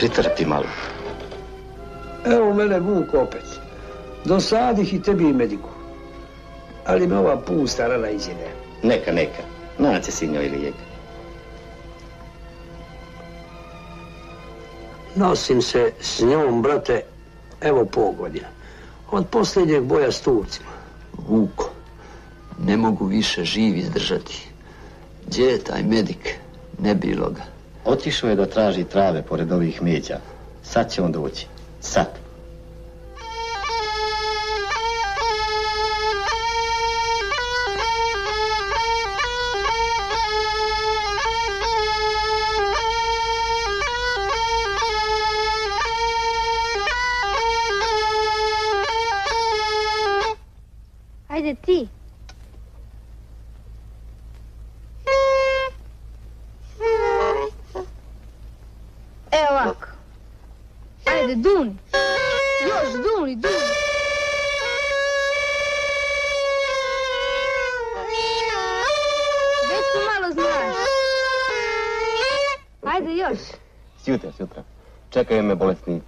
Pritrpi malo. Evo mene Vuk opet. Dosadih i tebi i mediku. Ali me ova pusta rana izjede. Neka. Naće si njoj lijek. Nosim se s njom, brate, evo pogodina. Od posljednjeg boja s Turcima. Vuko, ne mogu više živ izdržati. Gdje je taj medik? Ne bilo ga. Otišao je da traži trave pored ovih međa. Sad će on doći. Sad. Ajde ti. Evo ovako. Ajde, duni. Još, duni. Već tu malo znaš. Ajde još. Sutra. Čekaju me bolesnici.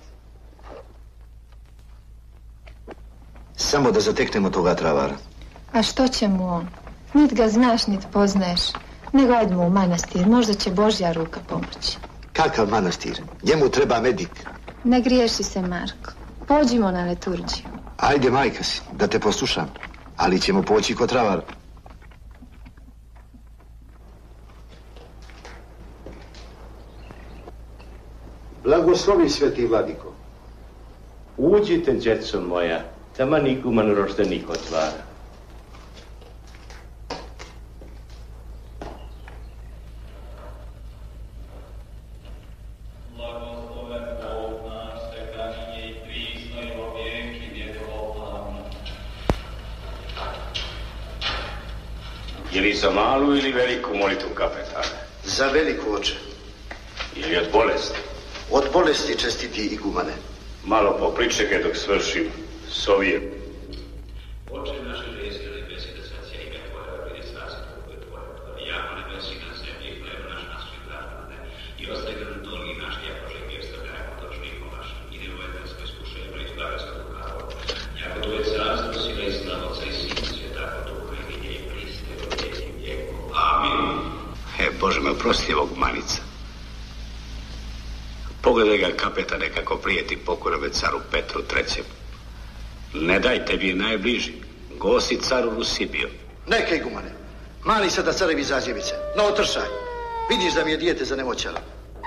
Samo da zateknemo toga travara. A što će mu on? Nit ga znaš, nit poznaješ. Nego ajdemo u manastir, možda će Božja ruka pomoći. Kakav manastir? Njemu treba medik. Ne griješi se, Marko. Pođimo na liturgiju. Ajde, majka si, da te poslušam. Ali ćemo poći kod travara. Blagoslovi, sveti vladiko. Uđite, djeco moja. Taman iguman roštenik otvara. Je li za malu ili veliku molitvu, kapetane? Za veliku, oče. Ili od bolesti? Od bolesti, čestiti igumane. Malo popričekaj dok svršim s ovim. Oče naše ženske nebesi, da svacija ime tvoja, prije carstvo koje tvoje, jako nebesi na zemlji, hljeb naš nasvi dane, i ostaje nam dolgi naš, jako žegi ostavljajmo točnikom vašim, i ne uvede nas bez kušenja i zbave sa lukavo. Jako tvoje carstvo, sila i slava Otca i Sina, Svjetako Duha i vidje i priste, od vjekim vjekom. Amin. Bože me, oprosti ovog manica. Pogledaj ga, kapetane, kako prijeti pokorove caru Petru III. Ne daj, tebi je najbliži. Gosi caru Rusibio. Neka, igumane. Mali sada carevi zazjevice. No, otršaj. Vidiš da mi je dijete zanemoćalo.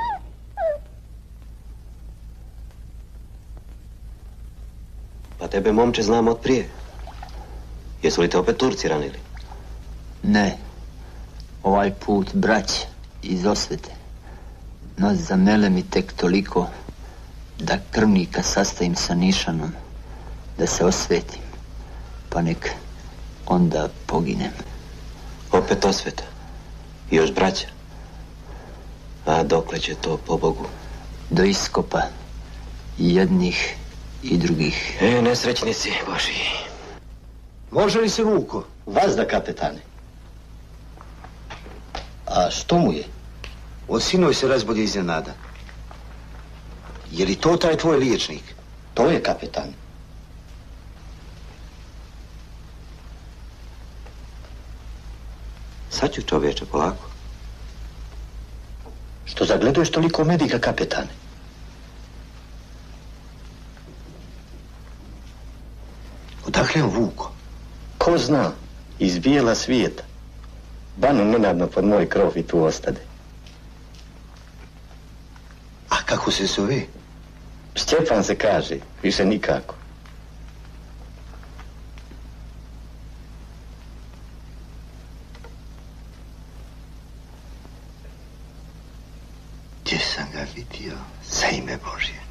Pa tebe, momče, znam od prije. Jesu li te opet Turci ranili? Ne. Ovaj put, brać, iz osvete. No zamele mi tek toliko da krvnika sastavim sa nišanom, da se osvetim, pa nek onda poginem. Opet osveta. Još braća. A dokle će to, po Bogu? Do iskopa i jednih i drugih. Nesrećnici Boži. Može li se, Vuko? Vazda, kapetane. A što mu je? Od sinoj se razbolje iznenada. Je li to taj tvoj liječnik? To je, kapetan. Sad ću, čovječe, polako. Što zagleduješ toliko medika, kapetane? Odakle on, Vuko? Ko zna, iz bijela svijeta. Banu nenadno pod moj krov i tu ostade. A kako se zove? Stjepan se kaže, više nikako. Gdje sam ga vidio, za ime Božje?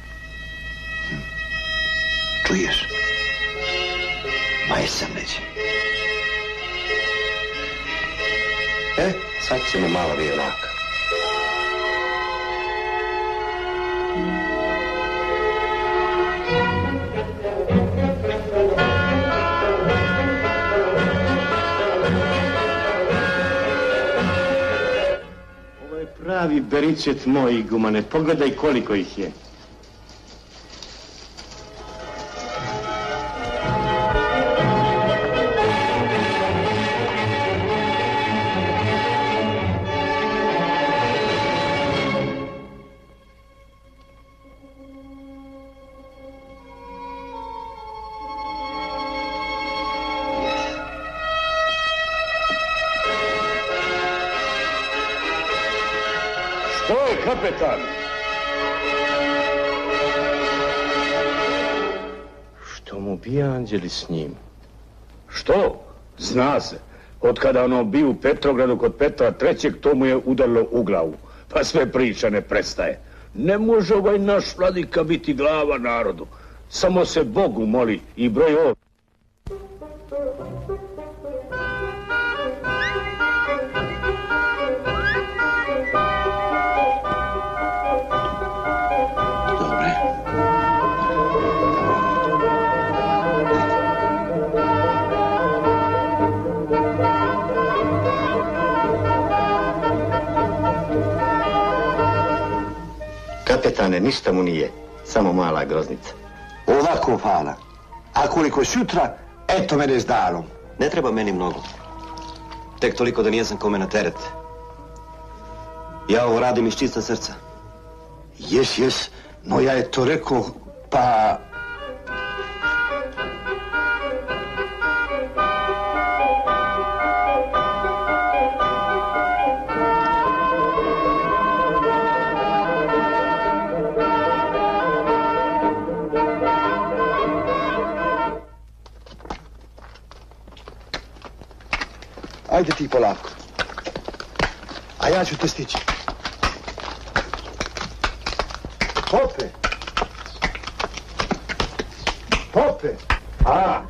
Čuješ? Maj sam neće. Sad ćemo malo vijolaka. pravi bericet moj, igumane. Pogledaj koliko ih je. Kapetan! Što mu bi anđeli s njim? Što? Zna se. Od kada ono bio u Petrogradu kod Petra III, to mu je udarilo u glavu. Pa sve priča ne prestaje. Ne može ovaj naš vladika biti glava narodu. Samo se Bogu moli i broj ovo. Kapetane, ništa mu nije. Samo mala groznica. Ovako, hvala. A koliko sutra, eto mene s danom. Ne treba meni mnogo. Tek toliko da nijesam kome na teret. Ja ovo radim iz čista srca. Jes, no ja je to rekao, pa... Ajde ti polako. A ja ću te stići. Pope! Pope! A!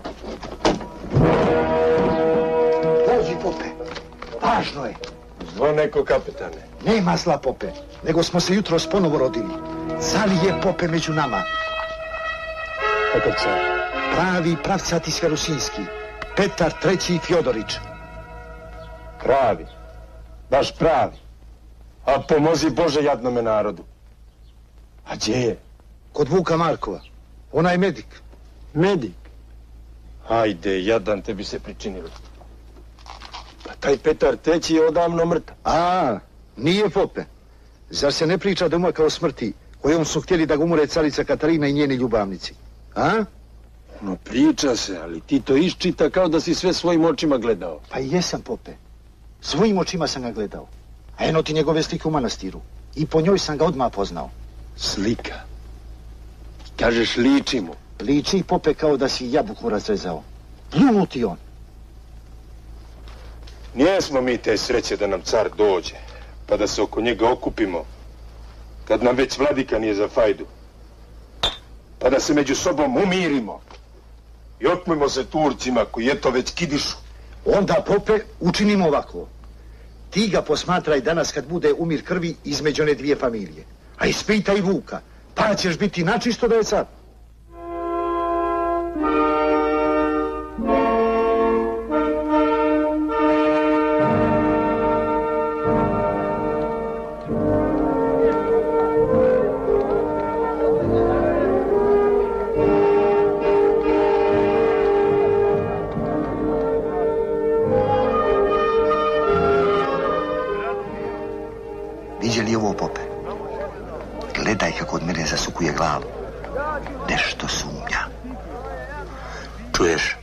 Dođi, Pope. Važno je. Zvo neko, kapetane. Nema zla, Pope. Nego smo se jutros ponovo rodili. Zali je Pope među nama. Kakav car? Pravi pravcati Sverusinski. Petar III. Fjodorić. Pravi. Baš pravi. A pomozi Bože jadnome narodu. A gdje je? Kod Vuka Markova. Ona je medik. Medik? Ajde, jadan tebi se pričinilo. Pa taj Petar III. Je odavno mrtav. A, nije, Pope. Zar se ne priča doma kao smrti kojom su htjeli da ga umure carica Katarina i njeni ljubavnici? A? No priča se, ali ti to iščita kao da si sve svojim očima gledao. Pa i jesam, Pope. Svojim očima sam ga gledao. A eno ti njegove slike u manastiru. I po njoj sam ga odmah poznao. Slika? Kažeš liči mu? Liči, Pope, kao da si jabuku razrezao. Pljunuti on. Nijesmo mi te sreće da nam car dođe, pa da se oko njega okupimo, kad nam već vladika nije za fajdu. Pa da se među sobom umirimo i otmimo se Turcima koji eto već kidišu. Onda, Pope, učinimo ovako. Ti ga posmatraj danas kad bude umir krvi između one dvije familije. A ispitaj Vuka, pa ćeš biti načisto da je car. Viđe li ovo, Pope? Gledaj kako od mene zasukuje glavu. Nešto sumnja. Čuješ?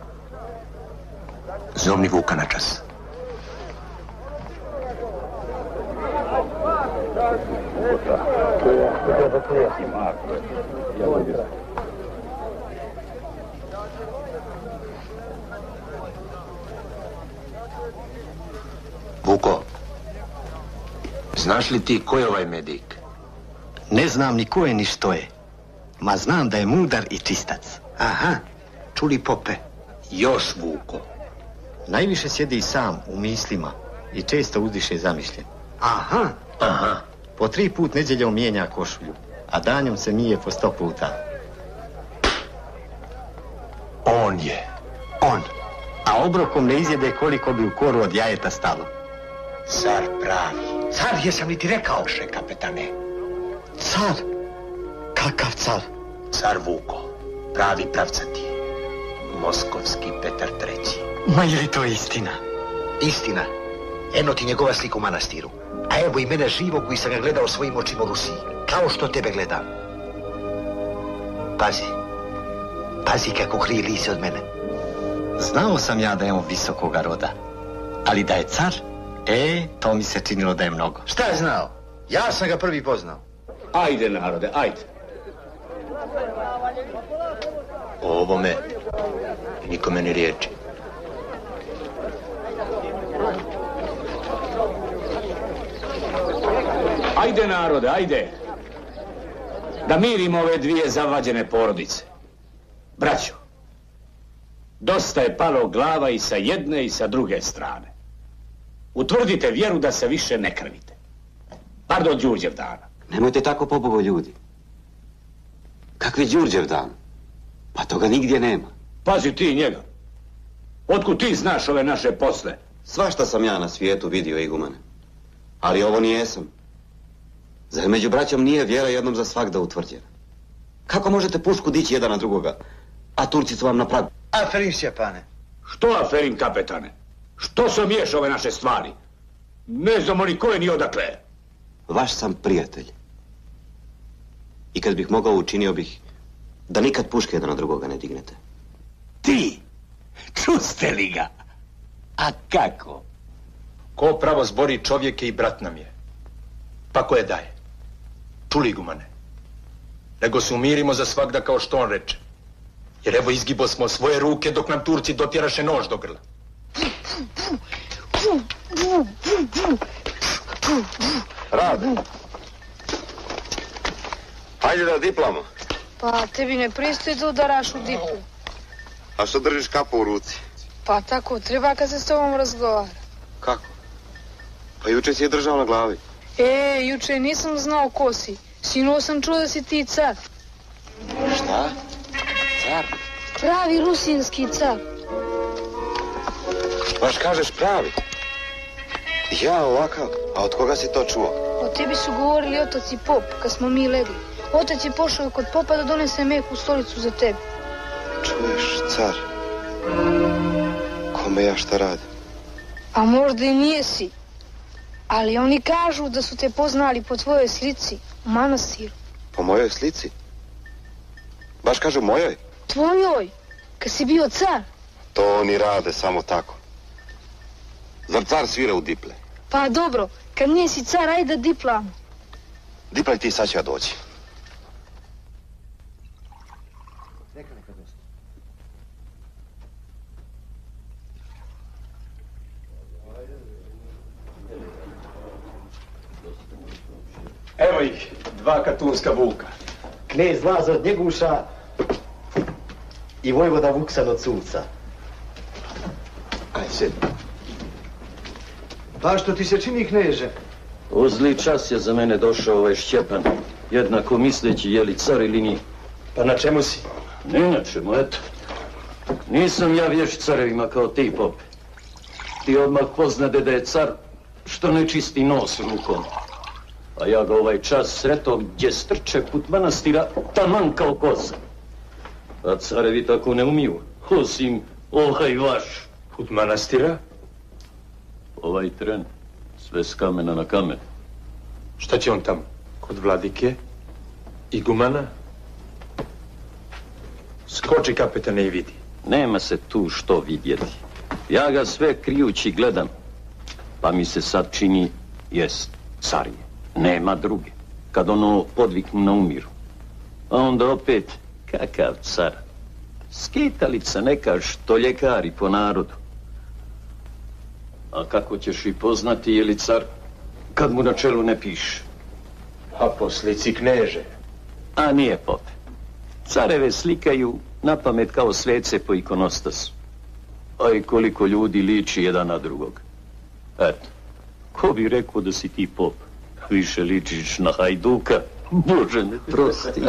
Zovni Vuka na čas. Vuko, znaš li ti ko je ovaj medik? Ne znam ni ko je ni što je. Ma znam da je mudar i čistac. Aha, čuli, Pope? Još, Vuko. Najviše sjedi sam u mislima i često uzdiše zamišljen. Aha. Aha. Po 3 put nedjeljom mijenja košulju, a danjom se mije po 100 puta. On je. On. A obrokom ne izjede koliko bi u koru od jajeta stalo. Car pravi. Car, jesam li ti rekao? Še, kapetane. Car? Kakav car? Car Vuko. Pravi pravcati. Moskovski Petar III. Ma je li to istina? Istina. Eno ti njegova slika u manastiru. A evo i mene živo koji sam ga gledao svojim očima u Rusiji. Kao što tebe gledam. Pazi. Pazi kako krije lice od mene. Znao sam ja da je on visokoga roda. Ali da je car, to mi se činilo da je mnogo. Šta je znao? Ja sam ga prvi poznao. Ajde, narode, ajde. O ovome nikome ni riječi. Ajde, narode, ajde. Da mirimo ove dvije zavađene porodice. Braćo, dosta je palo glava i sa jedne i sa druge strane. Utvrdite vjeru da se više ne krvite. Bar do Đurđevdana. Nemojte tako, pobogo, ljudi. Kakvi Đurđevdan? Pa toga nigdje nema. Pazi ti njega. Otkud ti znaš ove naše posle? Svašta sam ja na svijetu vidio, igumane. Ali ovo nijesam. Zar među braćom nije vjera jednom za svagda utvrđena? Kako možete pušku dići jedan na drugoga, a Turci su vam na pragu? Aferin, Stjepane. Što aferin, kapetane? Što se miješa ove naše stvari? Ne znamo ni koje ni odakle. Vaš sam prijatelj. I kad bih mogao, učinio bih da nikad puške jedan na drugoga ne dignete. Ti? Čuste li ga? A kako? Ko pravo zbori čovjek je i brat nam je. Pa ko je daje? Čuli, igumane? Nego se umirimo za svagda kao što on reče. Jer evo izgibo smo svoje ruke dok nam Turci dotjeraše nož do grla. Rade. Hajde da diplamo. Pa tebi ne pristoji da udaraš u diplu. A što držiš kapu u ruci? Pa tako, treba kad se s tobom razgovara. Kako? Pa juče si je držao na glavi. Juče nisam znao ko si. Sinoć sam čuo da si ti car. Šta? Car? Pravi rusinski car. Baš kažeš pravi? Ja ovakav? A od koga si to čuo? O tebi su govorili otac i pop, kad smo mi legli. Otac je pošao kod popa da donese meku stolicu za tebe. Čuješ, car? Kome ja šta radim? A možda i nijesi. Ali oni kažu da su te poznali po tvojoj slici u manastiru. Po mojoj slici? Baš kažu mojoj? Tvojoj, kad si bio car. To oni rade samo tako. Zar car svira u diple? Pa dobro, kad nisi car, ajde diplamo. Diplaj ti, sad ću ja doći. Evo ih, dva katunska vuka. Knez Lazo od Njeguša i vojvoda Vuksan od Suca. Aj, sjedi. Pa što ti se čini, kneže? U zli čas je za mene došao ovaj Šćepan, jednako misleći je li car ili nije. Pa na čemu si? Ne na čemu, eto. Nisam ja vješ carevima kao ti, pope. Ti odmah poznade da je car što ne čisti nos rukom. A ja ga ovaj čas sretao gdje strče put manastira taman kao koza. A carevi tako ne umiju, osim ohaj vaš. Put manastira? Ovaj tren, sve s kamena na kamen. Šta će on tamo? Kod vladike? Igumana? Skoči, kapetane, i vidi. Nema se tu što vidjeti. Ja ga sve krijući gledam. Pa mi se sad čini, jest, car je. Nema druge. Kad ono podviknu na umiru. A onda opet, kakav car. Skitalica neka što ljekari po narodu. A kako ćeš i poznati je li car kad mu na čelu ne piše? A po slici kneže. A nije, pope. Careve slikaju na pamet kao svece po ikonostasu. A i koliko ljudi liči jedan na drugog. Eto, ko bi rekao da si ti pop? Više ličiš na hajduka. Bože me prosti.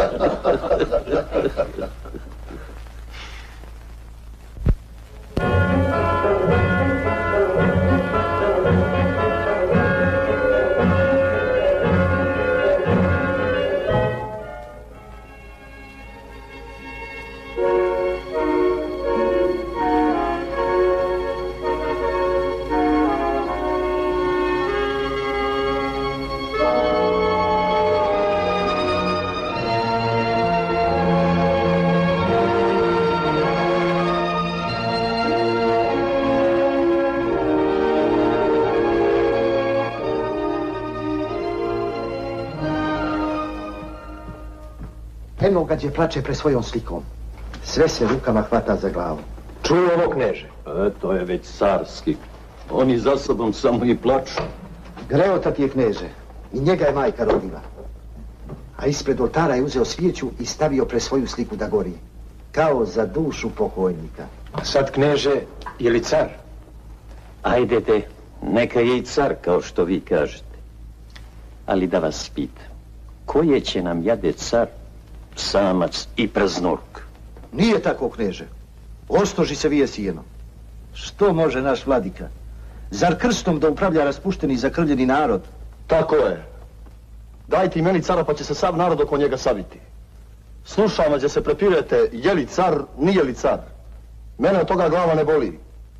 Eno ga gdje plače pre svojom slikom. Sve se rukama hvata za glavu. Čuj ovo, kneže. To je već carski. Oni za sobom samo i plaču. Greota ti je, kneže. I njega je majka rodila. A ispred oltara je uzeo svijeću i stavio pre svoju sliku da gori. Kao za dušu pokojnika. A sad, kneže, je li car? Ajdete, neka je i car, kao što vi kažete. Ali da vas pitam, koje će nam jade car, samac i praznork? Nije tako, kneže. Ostoži se vije sijeno. Što može naš vladika? Zar krstom da upravlja raspušteni i zakrvljeni narod? Tako je. Dajte i meni cara pa će se sav narod oko njega saviti. Slušam vas gdje se prepirete, je li car, nije li car. Mene od toga glava ne boli.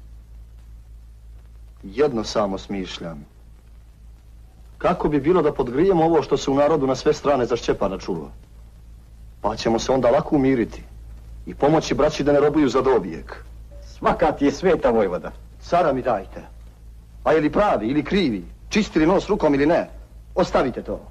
Jedno samo smišljam. Kako bi bilo da podgrijemo ovo što se u narodu na sve strane za Šćepana čulo? Pa ćemo se onda lako umiriti i pomoći braći da ne robuju za dovijek. Svaka ti je sveta, vojvoda. Cara mi dajte. A je li pravi ili krivi, čisti li nos rukom ili ne, ostavite to.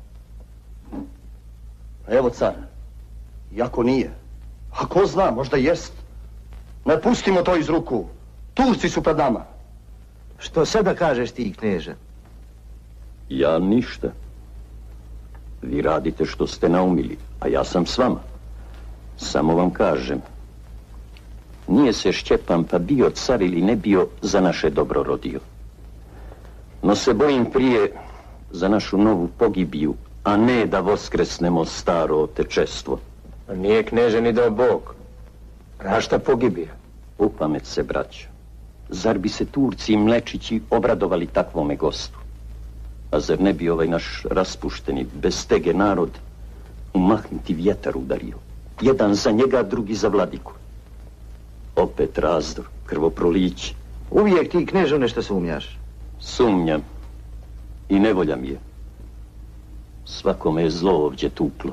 Evo car, iako nije, a ko zna, možda jest. Ne pustimo to iz ruku, Turci su pred nama. Što sada kažeš ti, kneže? Ja ništa. Vi radite što ste naumili, a ja sam s vama. Samo vam kažem, nije se Šćepan, pa bio car ili ne bio, za naše dobro rodio. No se bojim prije za našu novu pogibiju, a ne da voskresnemo staro otečestvo. Nije, kneže, ni dao Bog. Rašta pogibija. Upamet se, braćo. Zar bi se Turci i Mlečići obradovali takvome gostu? A zar ne bi ovaj naš raspušteni, bez stege narod umahnuti vjetar udario? Jedan za njega, drugi za vladiku. Opet razdor, krvoproliće. Uvijek ti, kneže, nešto sumnjaš. Sumnjam. I nevolja mi je. Svakome je zlo ovdje tuklo.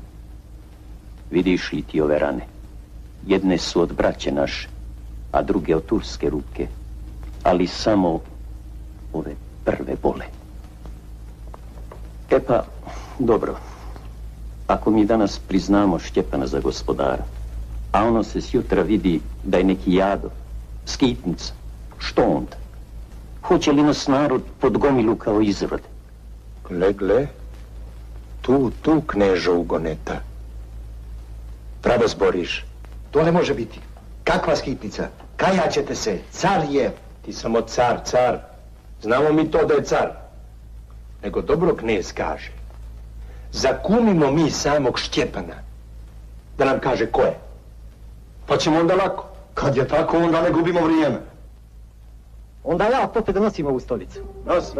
Vidiš li ti ove rane? Jedne su od braće naše, a druge od turske ruke. Ali samo ove prve bole. E pa, dobro. Ako mi danas priznamo Šćepana za gospodara, a ono se sjutra vidi da je neki jado, skitnica, što onda? Hoće li nas narod pod gomilu kao izrode? Gle, tu, knežo Ugoneta. Pravo zboriš. To ne može biti. Kakva skitnica? Kajaćete se, car je. Ti samo car. Znamo mi to da je car. Nego dobro knez kaže. Zakumimo mi samog Šćepana. Da nam kaže ko je. Pa ćemo onda lako. Kad je tako, onda ne gubimo vrijeme. Onda ja popet da nosim ovu stolicu. Nosim.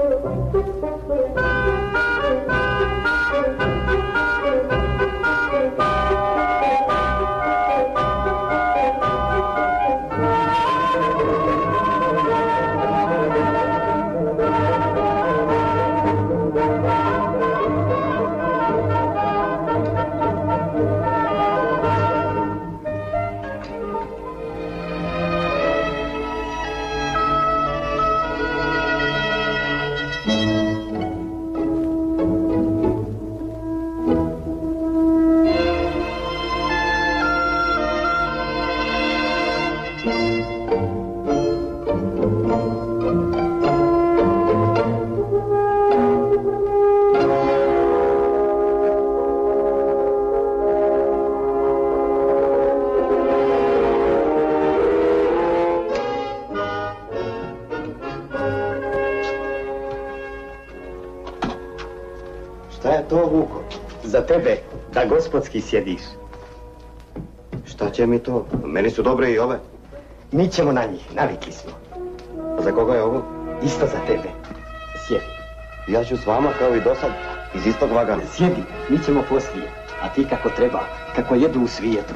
Šta je to, Vuko? Za tebe, da gospodski sjediš. Šta će mi to? Meni su dobre i ove. Mi ćemo na njih, navikli smo. A za koga je ovo? Isto za tebe. Sjedi. Ja ću s vama kao i dosad, iz istog vagana. Sjedi, mi ćemo poslije. A ti kako treba, kako jedu u svijetu.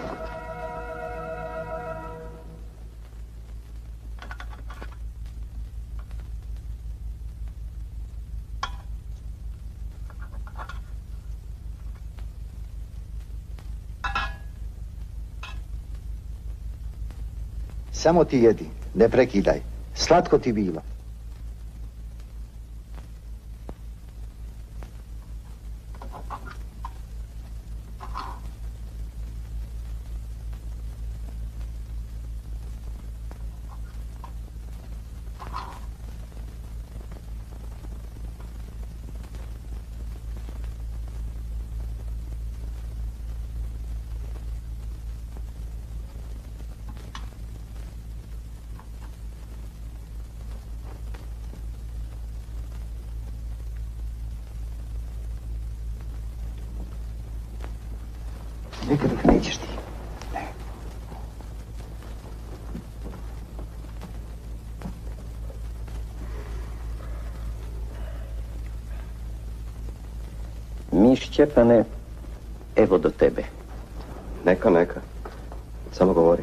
Samo ti jedi, ne prekidaj. Slatko ti bilo. Nikada nećeš ti. Mi, Šćepane, evo do tebe. Neka. Samo govori.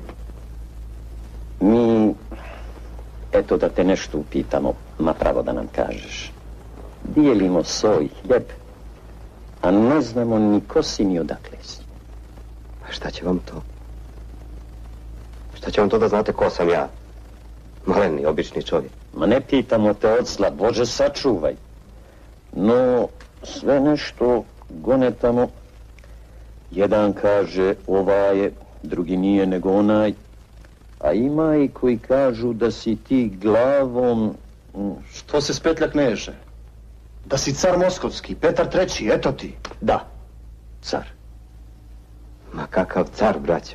Mi, eto da te nešto upitamo, ma pravo da nam kažeš. Dijelimo so i hljeb, a ne znamo ni ko si ni odakle si. A šta će vam to? Šta će vam to da znate ko sam ja? Maleni, obični čovjek. Ma ne pitamo te od zla, Bože sačuvaj. No, sve nešto gone tamo. Jedan kaže ovaj je, drugi nije nego onaj. A ima i koji kažu da si ti glavom... Što se spetlja kneže? Da si car Moskovski, Petar III, eto ti. Da, car. Ma kakav car, braćo?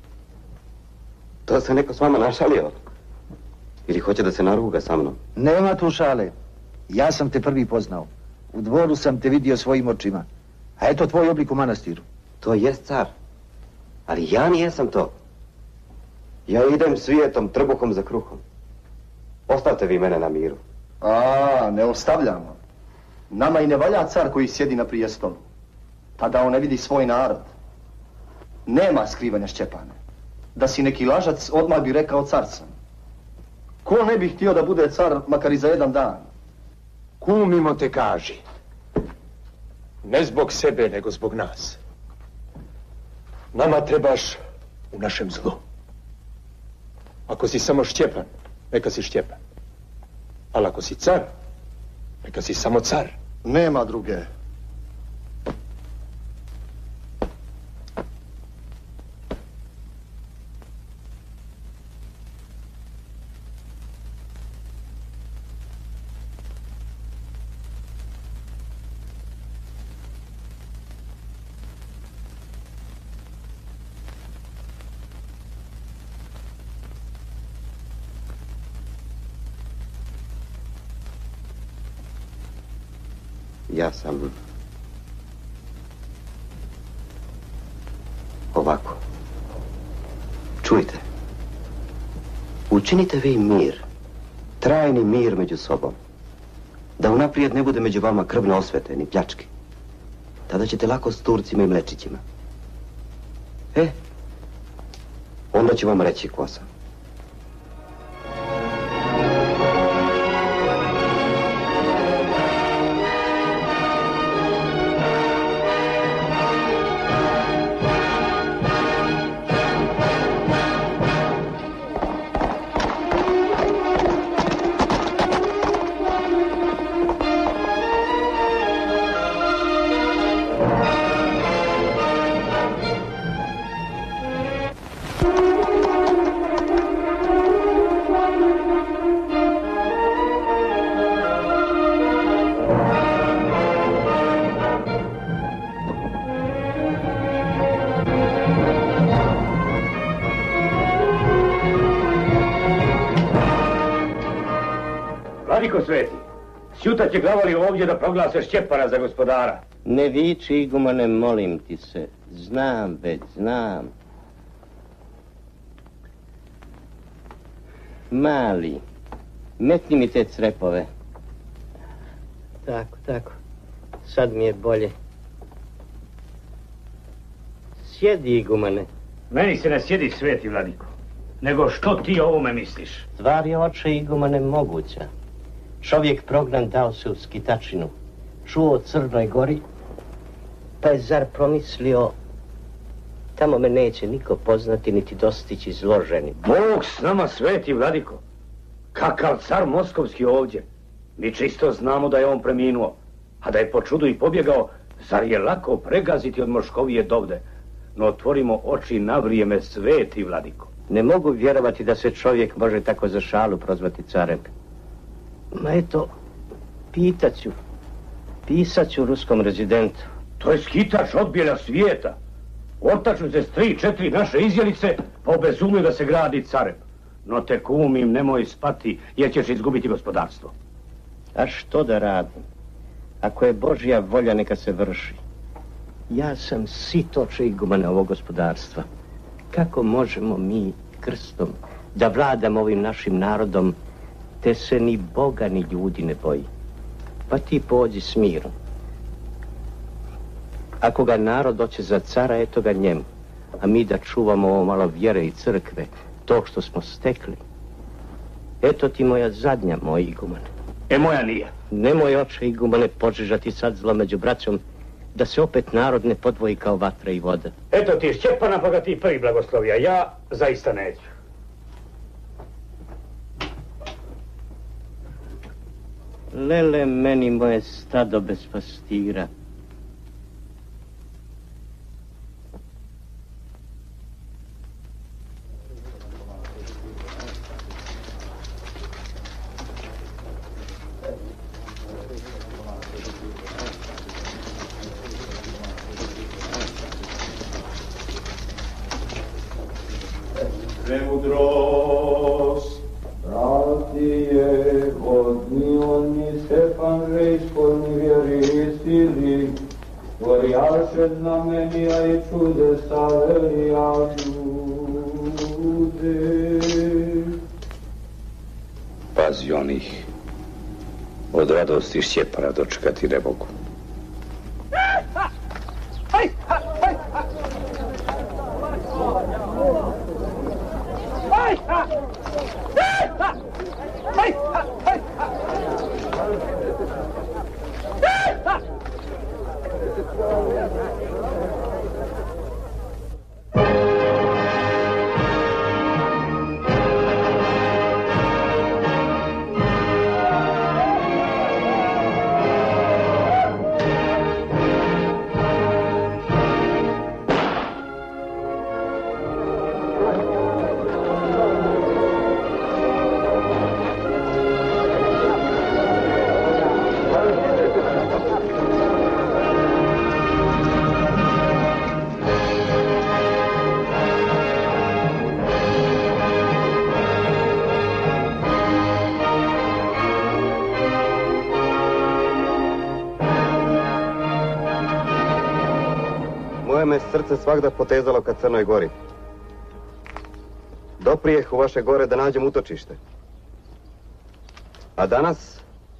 To se neko s vama našalio? Ili hoće da se naruga sa mnom? Nema tu šale. Ja sam te prvi poznao. U dvoru sam te vidio svojim očima. A eto tvoj oblik u manastiru. To jest car. Ali ja nijesam to. Ja idem svijetom, trbuhom za kruhom. Ostavite vi mene na miru. A, ne ostavljamo. Nama i ne valja car koji sjedi na prijestolu. Tada on ne vidi svoj narod. Nema skrivanja, Šćepane. Da si neki lažac, odmah bi rekao car sam. Ko ne bi htio da bude car, makar i za jedan dan? Kumimo te kaži. Ne zbog sebe, nego zbog nas. Nama trebaš u našem zlu. Ako si samo Šćepan, neka si Šćepan. Ali ako si car, neka si samo car. Nema druge. Ja sam... ovako. Čujte. Učinite vi mir. Trajni mir među sobom. Da unaprijed ne bude među vama krvne osvete ni pljačke. Tada ćete lako s Turcima i Mlečićima. Onda ću vam reći ko sam. Vladiko sveti, sjutra će glavali ovdje da proglase Šćepana za gospodara. Ne viči, igumane, molim ti se. Znam već, znam. Mali, metni mi te crepove. Tako. Sad mi je bolje. Sjedi, igumane. Meni se ne sjedi sveti, Vladiko. Nego što ti o ovome misliš? Stvar je, oče igumane, moguća. Čovjek prognan dao se u skitačinu. Čuo o Crnoj Gori, pa je zar promislio, tamo me neće niko poznati niti dostići izloženi. Bog s nama sveti, Vladiko. Kakav car Moskovski ovdje. Mi čisto znamo da je on preminuo. A da je po čudu i pobjegao, zar je lako pregaziti od Moškovije dovde? No otvorimo oči na vrijeme, sveti, Vladiko. Ne mogu vjerovati da se čovjek može tako za šalu prozvati carem. Ma eto, pisat ću ruskom rezidentu. To je skitač od bijela svijeta. Otaču se s 3-4 naše izjelice, pa obezumio da se gradi carem. No te kumim, nemoj spati, jer ćeš izgubiti gospodarstvo. A što da radim? Ako je Božja volja, neka se vrši. Ja sam sit oče igumane ovog gospodarstva. Kako možemo mi krstom da vladamo ovim našim narodom, te se ni Boga ni ljudi ne boji? Pa ti pođi s mirom. Ako ga narod hoće za cara, eto ga njemu. A mi da čuvamo ovo malo vjere i crkve, to što smo stekli. Eto ti moja zadnja, moj igumane. Moja nije. Nemoj, oče igumane, požežati sad zlo među braćom, da se opet narod ne podvoji kao vatra i voda. Eto ti Šćepana, pa ga ti prvi blagoslovi, a ja zaista neću. Lele meni moje stado bez pastira. Premudrost, prati je godni oni Stefan Rejskorni vjeristili, stvorjaše znamenija i čudesa velija ljude. Pazi onih, od radosti Šćepana dočekati ne mogu. Me srce svakda potezalo ka Crnoj Gori. Doprijeh u vaše gore da nađem utočište. A danas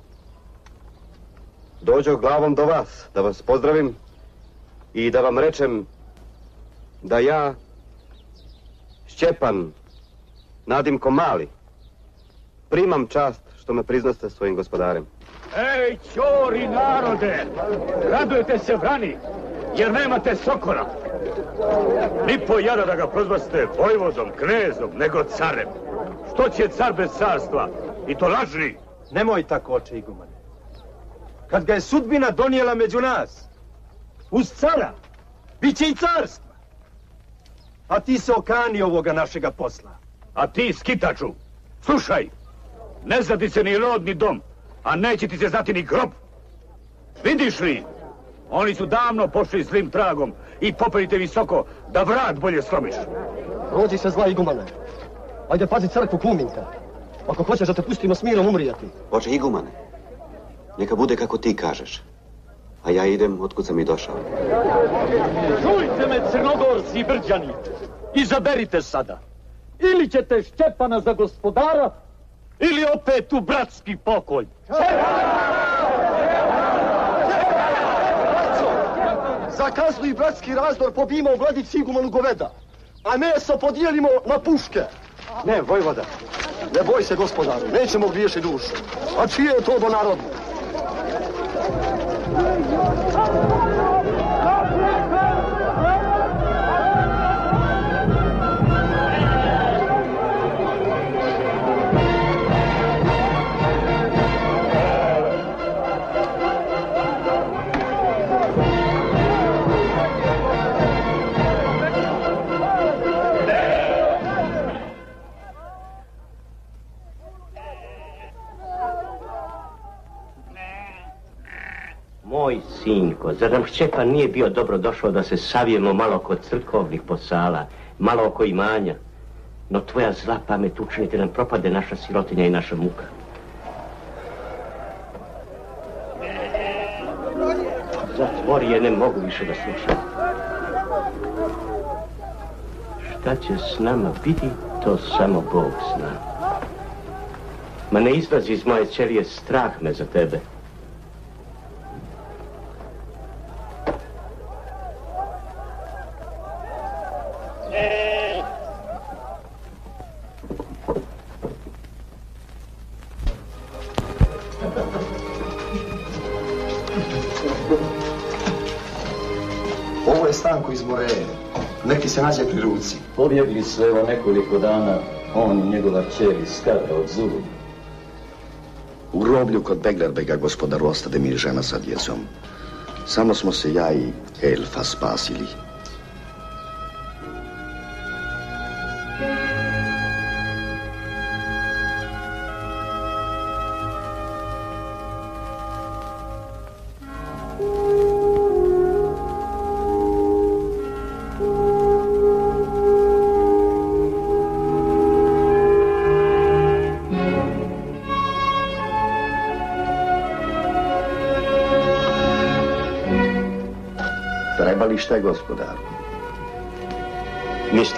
dođo glavom do vas, da vas pozdravim i da vam rečem da ja, Šćepan, nadimko Mali, primam čast što me priznaste svojim gospodarem. Ej, ćori narode, radujete se vrani, jer nemate Sokola. Ni po jada da ga prozvaste vojvodom, knezom, nego carem. Što će car bez carstva? I to lažni. Nemoj tako, oče igumane. Kad ga je sudbina donijela među nas, uz cara, bit će i carstva. A ti se okani ovoga našega posla. A ti, skitaču, slušaj, ne zna ti se ni rod ni dom, a neće ti se znati ni grob. Vidiš li? Oni su davno pošli zlim tragom i popelite visoko da vrat bolje slomiš. Rođi se zla igumane. Ajde pazi crkvu Kuminka. Ako hoćeš da te pustimo s mirom umrijeti. Oče igumane, neka bude kako ti kažeš. A ja idem otkud sam i došao. Čujte me, Crnogorci i Brđani. Izaberite sada. Ili ćete Šćepana za gospodara, ili opet u bratski pokolj. Za kaznu i bratski razdor pobijemo u Vladici igumanu goveda, a meso podijelimo na puške. Ne, vojvoda. Ne boj se, gospodaru, nećemo griješiti dušu. A čije je to do narodu? Moj sinko, zar nam Šćepan nije bio dobro došao da se savijemo malo kod crkovnih posala, malo oko imanja? No tvoja zla pamet učinite nam propade naša sirotinja i naša muka. Zatvori je, ne mogu više da slušam. Šta će s nama biti, to samo Bog zna. Ma ne izlazi iz moje ćelije, strah me za tebe. Ovo je Stanko iz Moreje. Neki se nađe pri ruci. Pobjegli su evo nekoliko dana, on i njegova kćer iz Skadra od Zulu. U groblju kod Beglerbega, gospodaru, ostade mi žena sa djecom. Samo smo se ja i Elfa spasili. Šta je, gospodaru? Ništa.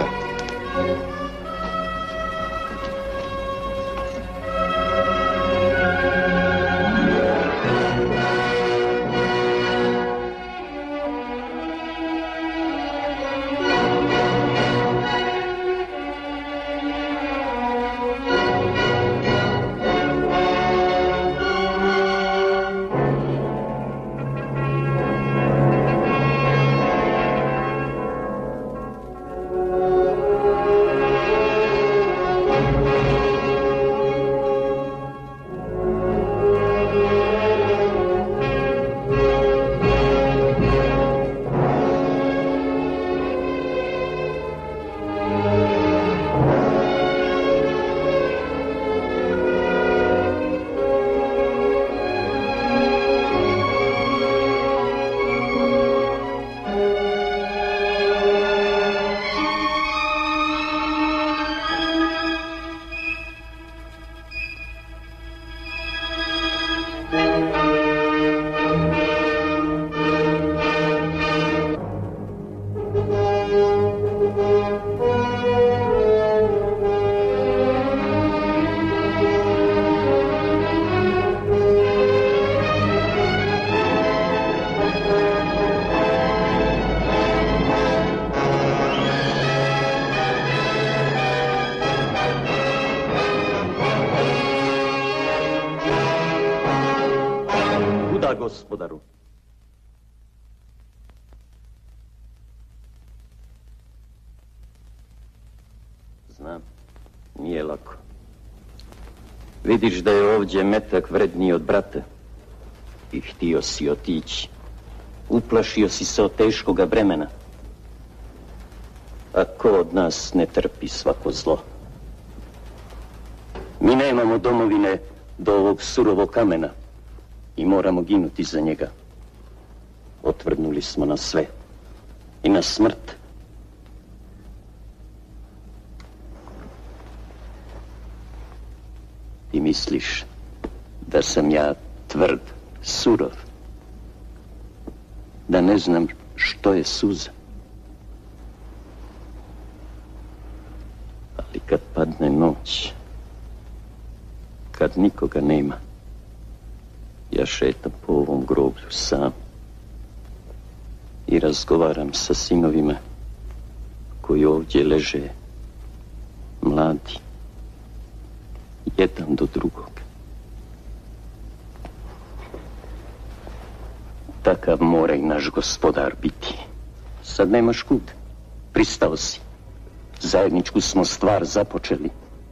Gospodaru. Znam, nije lako. Vidiš da je ovdje metak vredniji od brata i htio si otići. Uplašio si se od teškoga bremena. A ko od nas ne trpi svako zlo? Mi nemamo domovine do ovog surovog kamena i moramo ginuti za njega. Otvrdnuli smo na sve i na smrt. Ti misliš da sam ja tvrd, surov, da ne znam što je suza. Ali kad padne noć, kad nikoga nema, ja šetam po ovom groblju sam i razgovaram sa sinovima koji ovdje leže, mladi, jedan do drugog. Takav mora i naš gospodar biti. Sad nemaš kud. Pristao si. Zajedničku smo stvar započeli.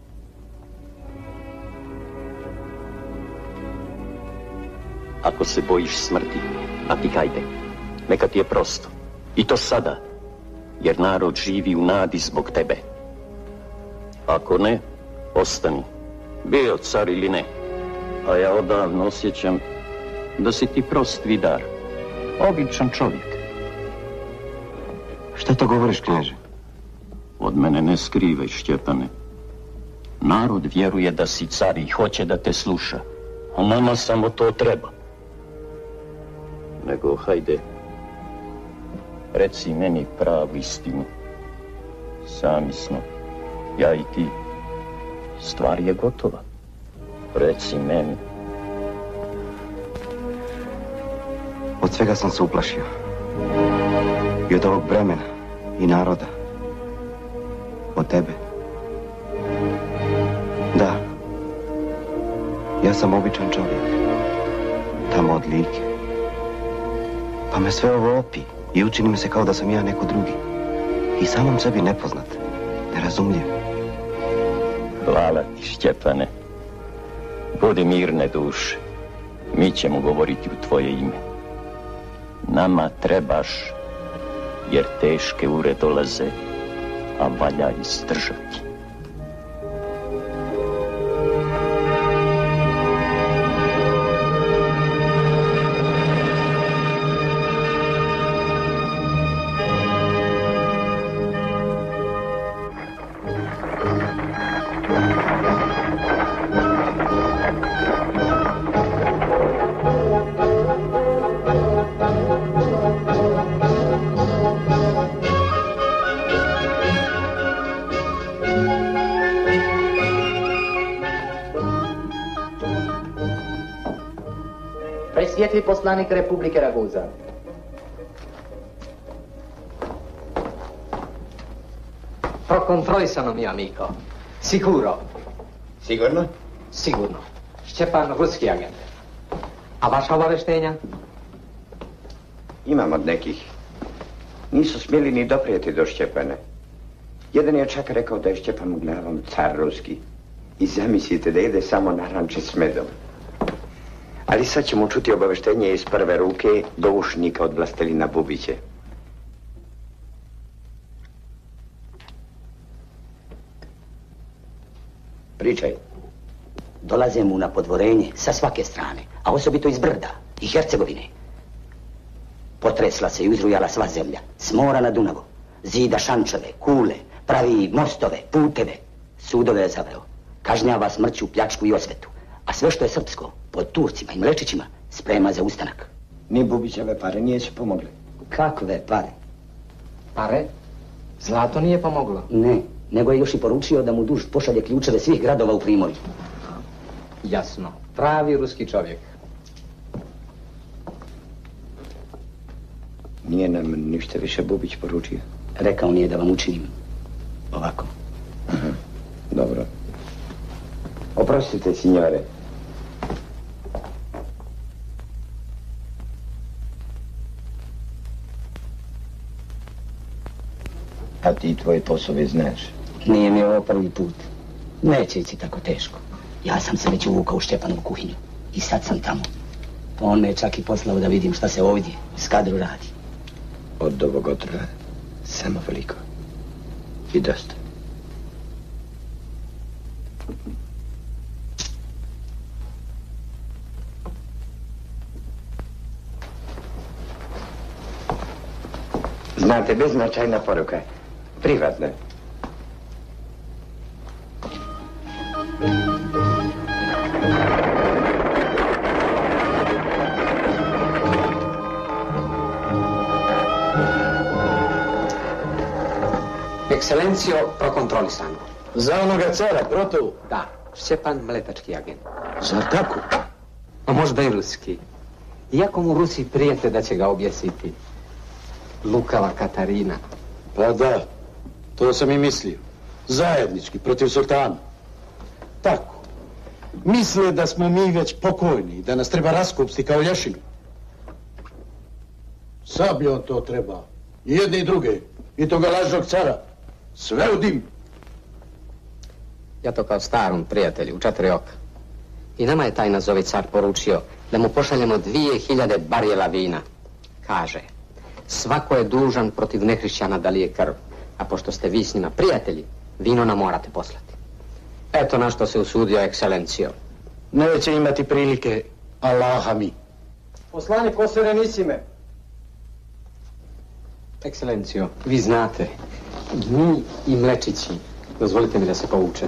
Ako se bojiš smrti, a ti hajde, neka ti je prosto. I to sada, jer narod živi u nadi zbog tebe. Ako ne, ostani, bio car ili ne. A ja odavno osjećam da si ti prost vidar, običan čovjek. Šta to govoriš, kneže? Od mene ne skrivaj, Šćepane. Narod vjeruje da si car i hoće da te sluša, a nama samo to treba. nego hajde, reci meni pravu istinu. Sami smo, ja i ti. Stvar je gotova. Reci meni. Od svega sam se uplašio. I od ovog vremena, i naroda. Od tebe. Da. Ja sam običan čovjek. Tamo od Like. Pa me sve ovo opi i učini mi se kao da sam ja neko drugi. I samom sebi nepoznat. Nerazumljiv. Hvala ti, Šćepane. Budi mirne duše. Mi ćemo govoriti u tvoje ime. Nama trebaš, jer teške ure dolaze, a valja izdržati. Presvijetli poslanik Republike Raguza. Prokontrolisano mi, amico. Sicuro. Sigurno? Sigurno. Šćepan, ruski agent. A vaša obaveštenja? Imam od nekih. Nisu smjeli ni doprijeti do Šćepana. Jedan je čak rekao da je Šćepan u glavom car ruski. I zamislite da ide samo na ranče s medom. Ali sad ćemo čuti obaveštenje iz prve ruke doušnika od vlastelina Bubiće. Pričaj. Dolaze mu na podvorenje sa svake strane, a osobito iz Brda i Hercegovine. Potresla se i uzrujala sva zemlja, s mora na Dunavu. Zida šančeve, kule, pravi mostove, puteve. Sudove je zaveo. Kažnjava smrću, pljačku i osvetu. A sve što je srpsko, pod Turcima i Mlečićima, sprema za ustanak. Ni Bubićeve pare nijesu pomogle. Kakve pare? Pare? Zlato nije pomoglo? Ne, nego je još i poručio da mu duž pošalje ključeve svih gradova u Primorju. Jasno. Pravi ruski čovjek. Nije nam ništa više Bubić poručio. Rekao mi je da vam učinim ovako. Aha, dobro. Oprostite, signore. A ti tvoje poslove znaš? Nije mi ovo prvi put. Neće ići tako teško. Ja sam se već uvukao u Šćepanovu kuhinju. I sad sam tamo. Pa on me je čak i poslao da vidim šta se ovdje s kadru radi. Od ovog otrova samo veliko. I dosta. Znate, beznačajna poruka. Privatna. Ekscelencijo, prokontrolisano. Za onoga cara, protiv? Da, Šćepan mletački agent. Zar tako? A možda i ruski. Iako mu Rusi prijete da će ga objesiti. Lukava Katarina. Pa da, to sam i mislio. Zajednički, protiv sultana. Tako. Misle da smo mi već pokojni, da nas treba raskopsti kao lješinu. Sabljom to treba. I jedne i druge. I toga lažnog cara. Sve u dim. Ja to kao starom prijatelju, u 4 oka. I nama je taj nazovi car poručio da mu pošaljemo 2000 barijela vina. Kaže, svako je dužan protiv nehrišćana da lije krv. A pošto ste vi s njima prijatelji, vino nam morate poslati. Eto na što se usudio ekscelencijo. Neće imati prilike, Allaha mi. Poslanik Serenissime. Ekscelencijo, vi znate, mi i Mlečići, dozvolite mi da se povučem.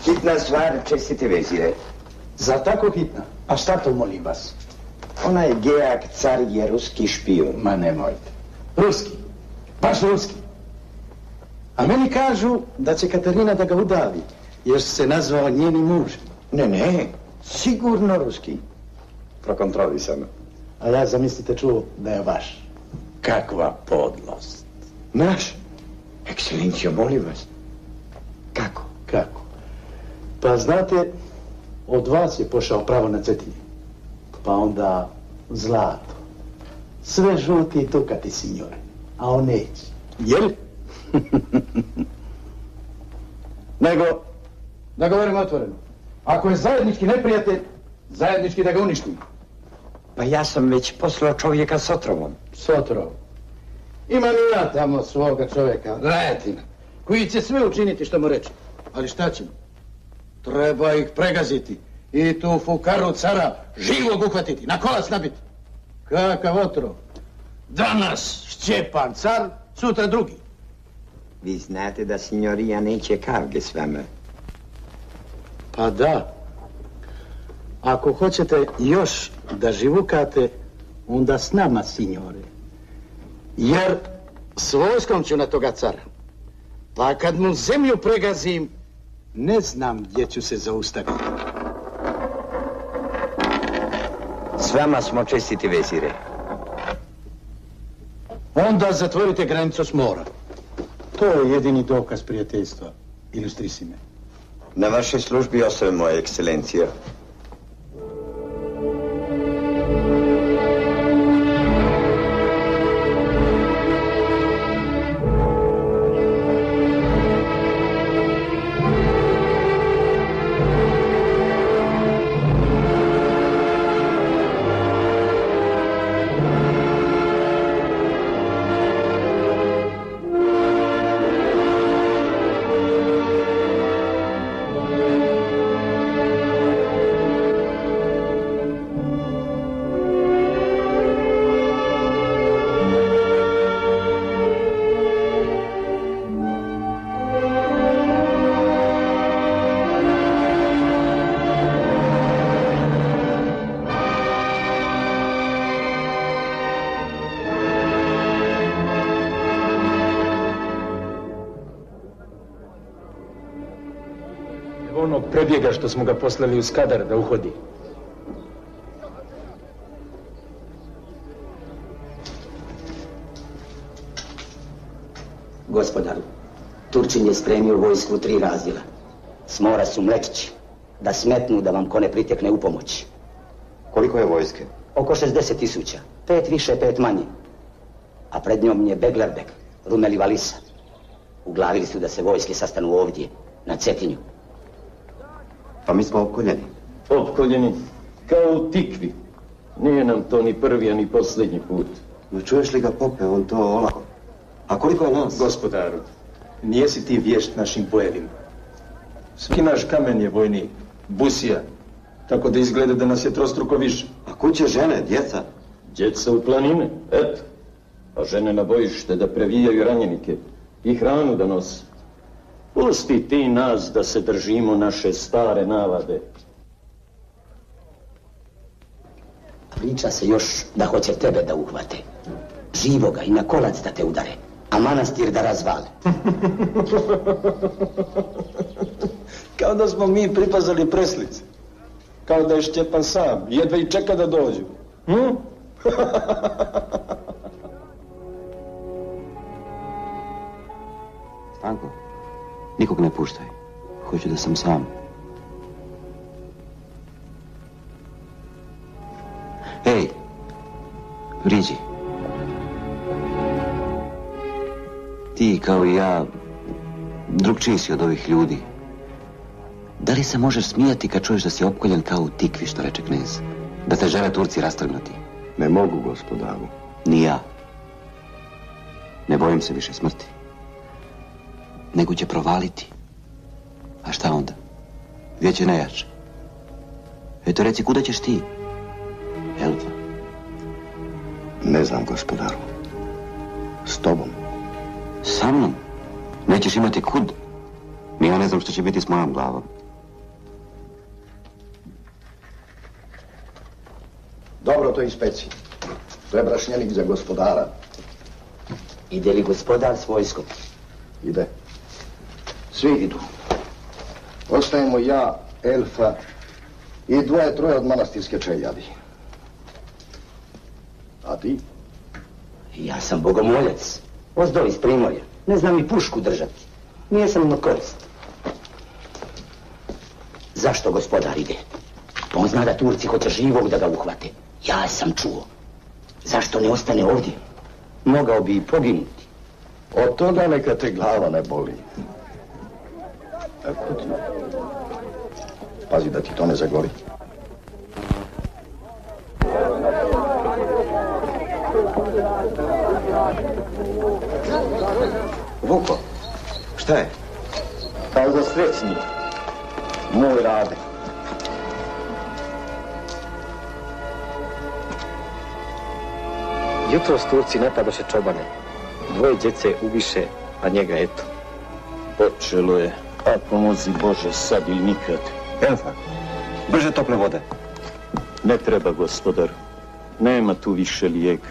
Hitna stvar, čestite vezire. Za tako hitna? A šta to, molim vas? Onaj Gejak car je ruski špijun. Ma nemojte. Ruski? Baš ruski? A meni kažu da će Katarina da ga udavi, jer se nazvao njeni muž. Ne, sigurno ruski. Prokontrolisano. A ja, zamislite, čuo da je vaš. Kakva podlost. Naš? Ekscelencijo, molim vas. Kako? Kako? Pa znate, od vas je pošao pravo na Cetinje. Pa onda zlato. Sve žuti i tukati, signore. A on neće. Jel? Nego, da govorimo otvoreno. Ako je zajednički neprijatelj, zajednički da ga uništimo. Pa ja sam već poslao čovjeka s otrovom. S otrovom? Imam i ja tamo svoga čovjeka, Rajatina, koji će sve učiniti što mu reče. Ali šta ćemo? Treba ih pregaziti i tu fukaru cara živog uhvatiti, na kolac nabiti. Kakav otrov? Danas Šćepan car, sutra drugi. Vi znate da signorija neće kavge s vama. Pa da. Ako hoćete još da živukate, onda s nama, signore. Jer s vojskom ću na toga cara. Pa kad mu zemlju pregazim, ne znam gdje ću se zaustaviti. S vama smo čestiti vezire. Onda zatvorite granicu s mora. To je jedini dokaz prijateljstva, ilustrisime. Na vašoj službi ostaje, moja ekscelencija. Onog prebjega što smo ga poslali u Skadar da uhodi. Gospodaru, Turčin je spremio vojsku u 3 razdjela. S mora su mlekići, da smetnu da vam ko ne pritekne u pomoć. Koliko je vojske? Oko 60.000. 5 više, 5 manje. A pred njom je Beglerbeg, Rumeli Valisa. Uglavili su da se vojske sastanu ovdje, na Cetinju. Pa mi smo opkoljeni. Opkoljeni, kao u tikvi. Nije nam to ni prvi, ni posljednji put. No čuješ li ga, pope, on to olako. A koliko je nas? Gospodaru, nijesi ti vješt našim bojevima. Svaki naš kamen je vojnik, busija, tako da izgleda da nas je trostruko više. A kuće, žene, djeca? Djeca u planine, eto. A žene na bojište da previjaju ranjenike i hranu da nose. Pusti ti nas da se držimo naše stare navade. Priča se još da hoće tebe da uhvate. Živoga i na kolac da te udare, a manastir da razvale. Kao da smo mi pripazali preslice. Kao da je Šćepan sam, jedva i čeka da dođu. Stanko, nikog ne puštaj. Hoću da sam sam. Ej, priđi. Ti, kao i ja, drugčiji si od ovih ljudi. Da li se možeš smijati kad čuješ da si opkoljen kao u tikvi, što reče knez? Da te žele Turci rastrgnuti? Ne mogu, gospodaru. Ni ja. Ne bojim se više smrti. Nego će provaliti. A šta onda? Gdje će najjače? Eto, reci, kuda ćeš ti? Elfa? Ne znam, gospodaru. S tobom. Sa mnom? Nećeš imati kud? Ni ja ne znam što će biti s mojom glavom. Dobro, to ispeci. To je brašnjenik za gospodara. Ide li gospodar s vojskom? Ide. Svi idu. Ostajemo ja, Elfa i troje od manastirske čeljadi. A ti? Ja sam bogomoljac. Ozdo iz Primorja. Ne znam ni pušku držati. Nije sam na korist. Zašto gospodar ide? Pa on zna da Turci hoće živog da ga uhvate. Ja sam čuo. Zašto ne ostane ovdje? Mogao bi i poginuti. Od toga neka te glava ne boli. Evo ti. Pazi da ti to ne zagori. Vuko, šta je? Kao za srećni. Moj Rade. Jutros Turci napadoše čobane. 2 djece ubiše, a njega eto. Počelo je, a pomozi Bože sad ili nikad. Elfa, brže tople vode. Ne treba, gospodar. Nema tu više lijeka.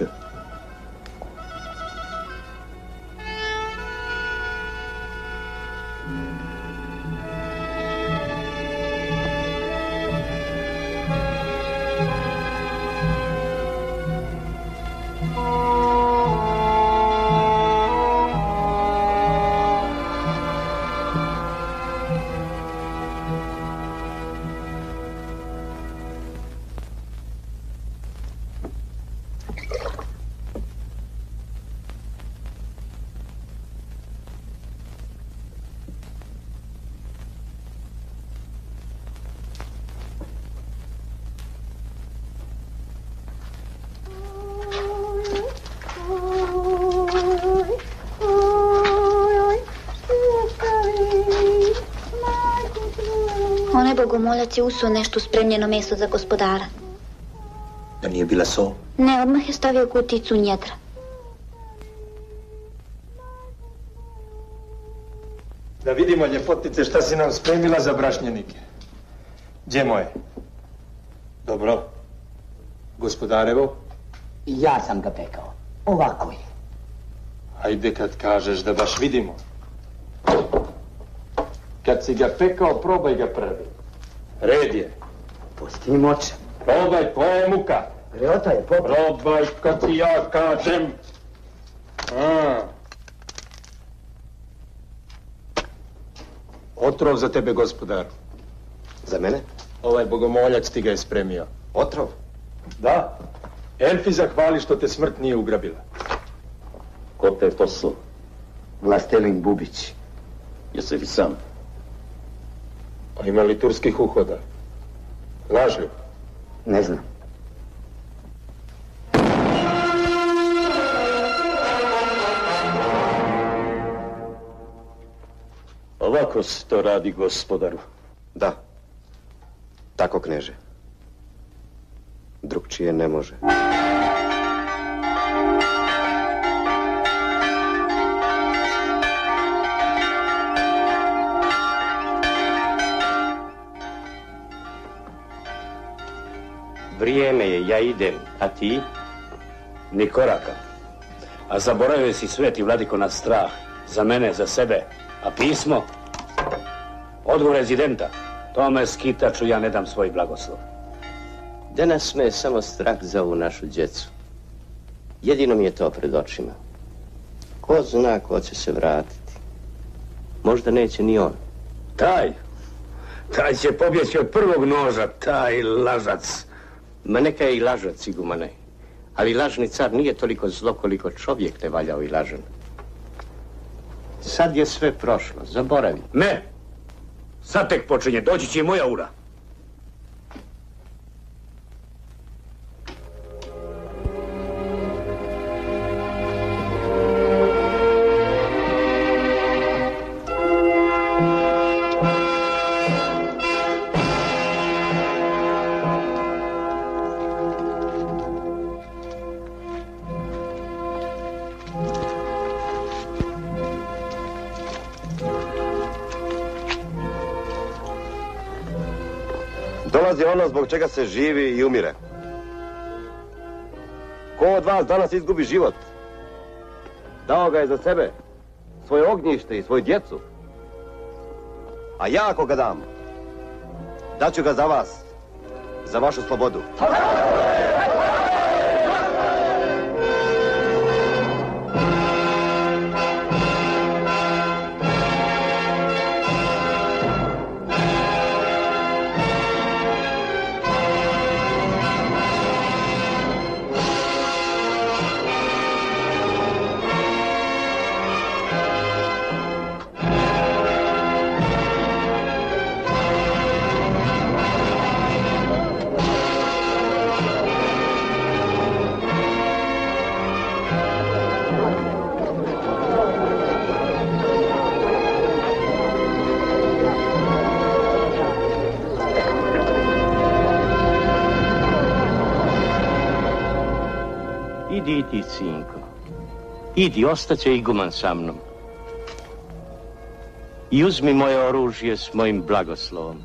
Onaj bogomoljac je usuo nešto spremljeno meso za gospodara. Da nije bila so? Ne, odmah je stavio kuticu u njedra. Da vidimo, ljepotice, šta si nam spremila za brašnjenike. Gdje moje? Dobro. Gospodarevo? Ja sam ga pekao. Ovako je. Ajde kad kažeš da baš vidimo. Kad si ga pekao, probaj ga prvi. Red je. Pusti mi moće. Probaj, tvoja je muka. Greota je, popra. Probaj kad ti ja kažem. Otrov za tebe, gospodaru. Za mene? Ovaj bogomoljac ti ga je spremio. Otrov? Da. Elfi zahvali što te smrt nije ugrabila. Ko te to su? Vlastelin Bubić. Jesi li sam? A ima li turskih uhoda? Lažljiv? Ne znam. Ovako se to radi, gospodaru. Da. Tako, kneže. Drugčije ne može. Vrijeme je, ja idem, a ti? Ni koraka. A zaboravio si sveti vladiko na strah. Za mene, za sebe. A pismo? Odgovor rezidenta. Tome skitaču ja ne dam svoj blagoslov. Danas me je samo strah za ovu našu djecu. Jedino mi je to pred očima. Ko zna ko će se vratiti. Možda neće ni on. Taj će pobjeći od prvog noža, taj lažac. Ma neka je i lažac, igumane. Ali lažni car nije toliko zlo koliko čovjek ne valjao i lažan. Sad je sve prošlo, zaboravi. Ne! Sad tek počinje, doći će i moja ura. Dolazi ono zbog čega se živi i umire. Ko od vas danas izgubi život? Dao ga je za sebe, svoje ognjište i svoju djecu. A ja ako ga dam, daću ga za vas, za vašu slobodu. Idi ti, sinko. Idi, ostaće iguman sa mnom. I uzmi moje oružje s mojim blagoslovom.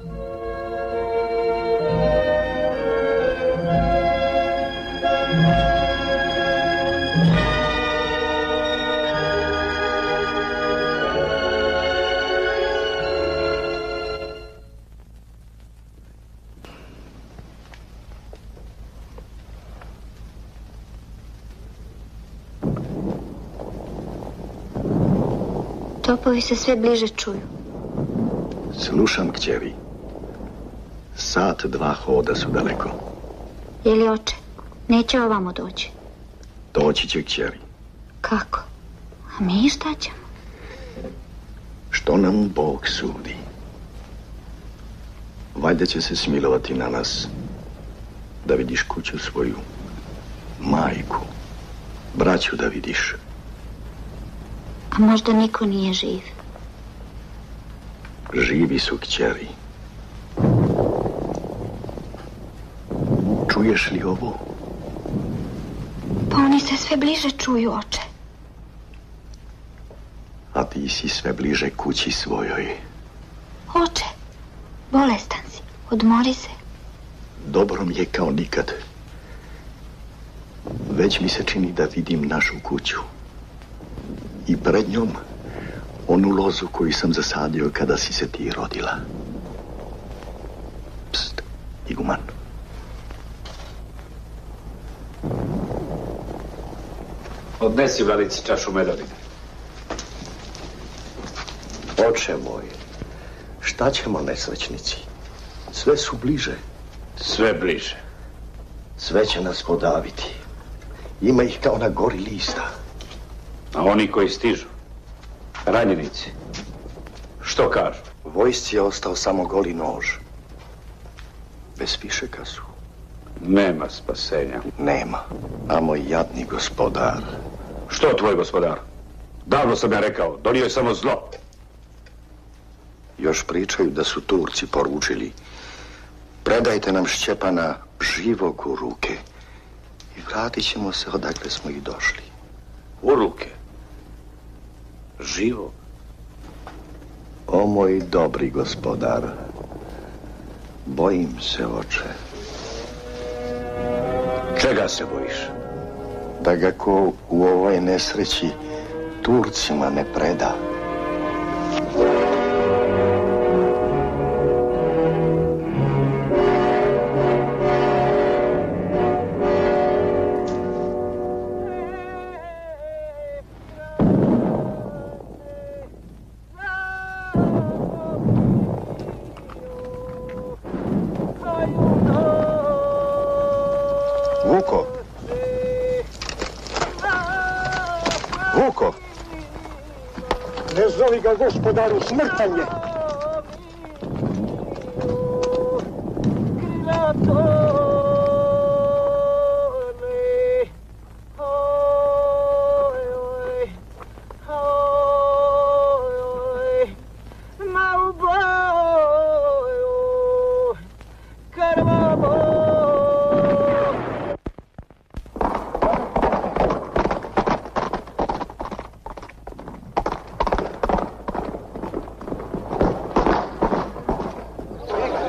Topovi se sve bliže čuju. Slušam, kćeri. Sat, dva hoda su daleko. Je li oče? Neće ovamo doći. Doći će, kćeri. Kako? A mi šta ćemo? Što nam Bog sudi? Valjda će se smilovati na nas da vidiš kuću svoju, majku, braću da vidiš. A možda niko nije živ. Živi su, kćeri. Čuješ li ovo? Pa oni se sve bliže čuju, oče. A ti si sve bliže kući svojoj. Oče, bolestan si. Odmori se. Dobro mi je kao nikad. Već mi se čini da vidim našu kuću. I pred njom onu lozu koju sam zasadio kada si se ti rodila. Pst, iguman. Odnesi vladici čašu medovine. Oče moj, šta ćemo, nesrećnici? Sve su bliže. Sve bliže. Sve će nas podaviti. Ima ih kao na gori lista. A oni koji stižu? Ranjenici. Što kažu? Vojsci je ostao samo goli nož. Bez pišeka su. Nema spasenja. Nema. A moj jadni gospodar. Što tvoj gospodar? Davno sam ja rekao, donio je samo zlo. Još pričaju da su Turci poručili: predajte nam Šćepana živog u ruke i vratit ćemo se odakle smo i došli. U ruke? Živog? O moj dobri gospodar, bojim se, oče. Čega se bojiš? Da ga ko u ovoj nesreći Turcima ne preda. Vuko! Vuko! Ne zovi ga, gospodaru, smrtan je!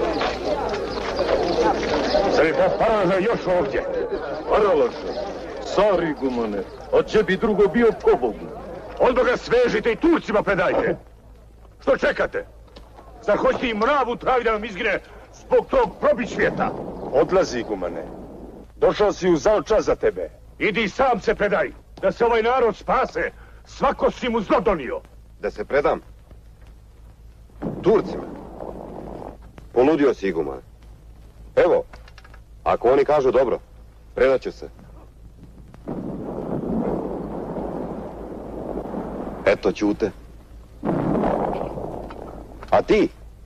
Još ovdje. Parološu. Car igumane, a gdje bi drugo bio pobogu? Odmah ga svežite i Turcima predajte. Što čekate? Zar hoćete i mrav u travi da vam izgine zbog tog probičvjeta? Odlazi, igumane. Došao si u zao čas za tebe. Idi sam se predaj, da se ovaj narod spase. Svako si mu zlo donio. Da se predam? Turcima? Poludio si, igumane. Evo, ako oni kažu dobro, predaću se. Eto, ćute. A ti?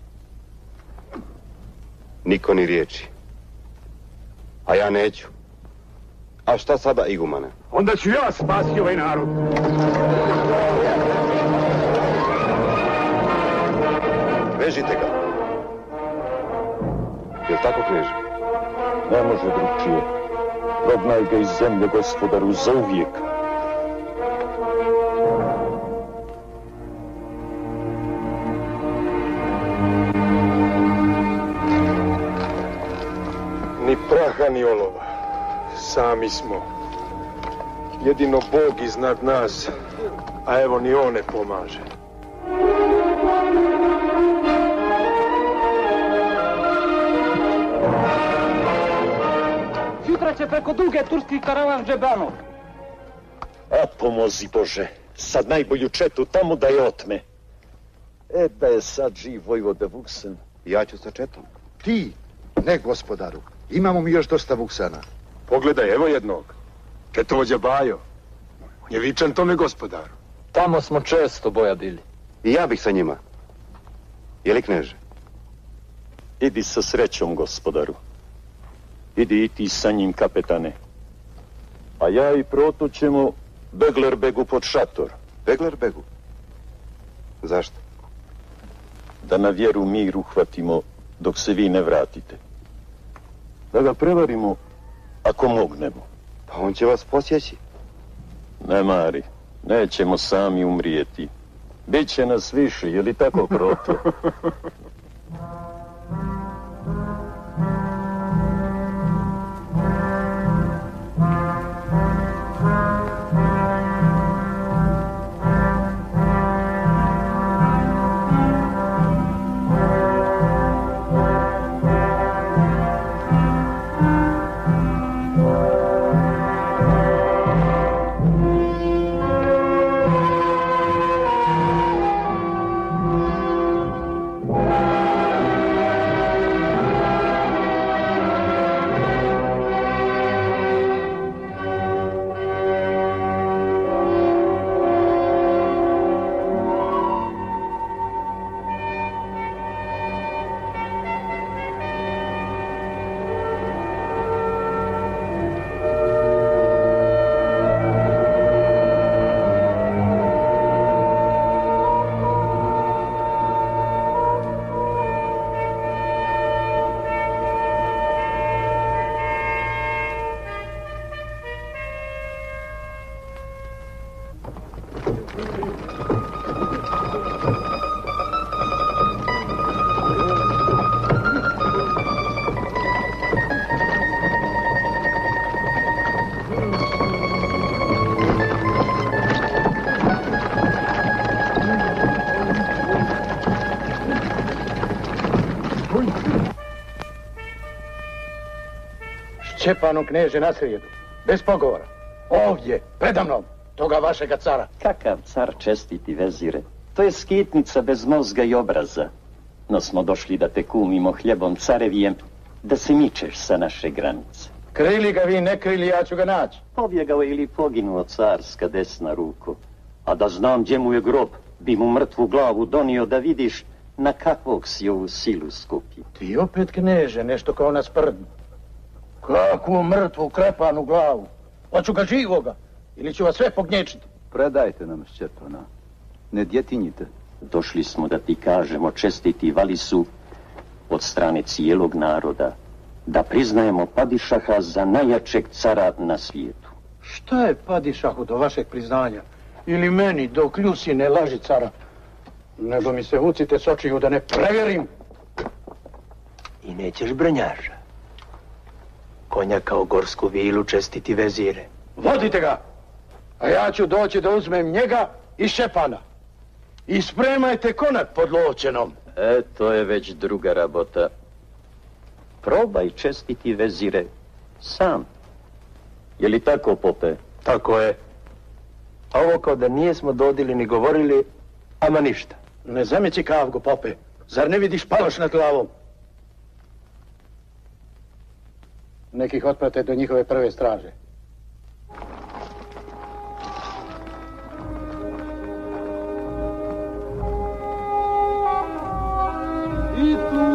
Niko ni riječi. A ja neću. A šta sada, igumane? Onda ću ja spasiti ovaj narod. Vežite ga. Jel' tako, kneže? Ne može drugčije. Prognaj ga iz zemlje, gospodaru, zauvijek. Ni praha, ni olova. Sami smo. Jedino Bog iznad nas, a evo ni on ne pomaže. Sutra će preko Duge turski karavan Džebanov. A pomozi Bože, sad najbolju četu tamo da je otme. Da je sad živ vojvoda Vuksan. Ja ću sa četom. Ti? Ne, gospodaru. Imamo mi još dosta Vuksana. Pogledaj, evo jednog. Četovođa Bajo. On je vičan tome gospodaru. Tamo smo često bojadili. I ja bih sa njima. Jeli, kneže? Idi sa srećom, gospodaru. Idi i ti sa njim, kapetane. A ja i Proto ćemo Beglerbegu pod šator. Beglerbegu? Zašto? Da na vjeru mir uhvatimo dok se vi ne vratite. Da ga prevarimo ako mognemo. Pa on će vas posjeći. Ne mari, nećemo sami umrijeti. Biće nas više, je li tako, Proto? Šćepanu kneže na srijedu, bez pogovora. Ovdje, predamnom, toga vašega cara. Kakav car, čestiti vezire? To je skitnica bez mozga i obraza. No smo došli da te kumimo hljebom carevijem, da se mičeš sa naše granice. Krili ga vi, ne krili, ja ću ga naći. Pobjegao ili poginuo carska desna ruko. A da znam gdje mu je grob, bi mu mrtvu glavu donio da vidiš na kakvog si ovu silu skupio. Ti opet, kneže, nešto kao na sprdnu. Kakvu mrtvu krepanu glavu? Hoću ga živoga, ili ću vas sve pognječiti. Predajte nam Šćepana, ne djetinjite. Došli smo da ti kažemo, čestiti Valisu, od strane cijelog naroda, da priznajemo Padišaha za najjačeg cara na svijetu. Šta je Padišahu do vašeg priznanja? Ili meni dok ljusi ne laži cara? Nego mi se vucite s očiju da ne preverim. I nećeš brnjaža. Konja kao gorsku vilu, čestiti vezire. Vodite ga, a ja ću doći da uzmem njega i Šćepana. I spremajte konak pod Lovćenom. To je već druga rabota. Probaj, čestiti vezire, sam. Je li tako, pope? Tako je. A ovo kao da nijesmo dodili ni govorili, ama ništa. Ne zamici kavgu, pope. Zar ne vidiš paloš nad glavom? Nekih otprate do njihove prve straže. I tu!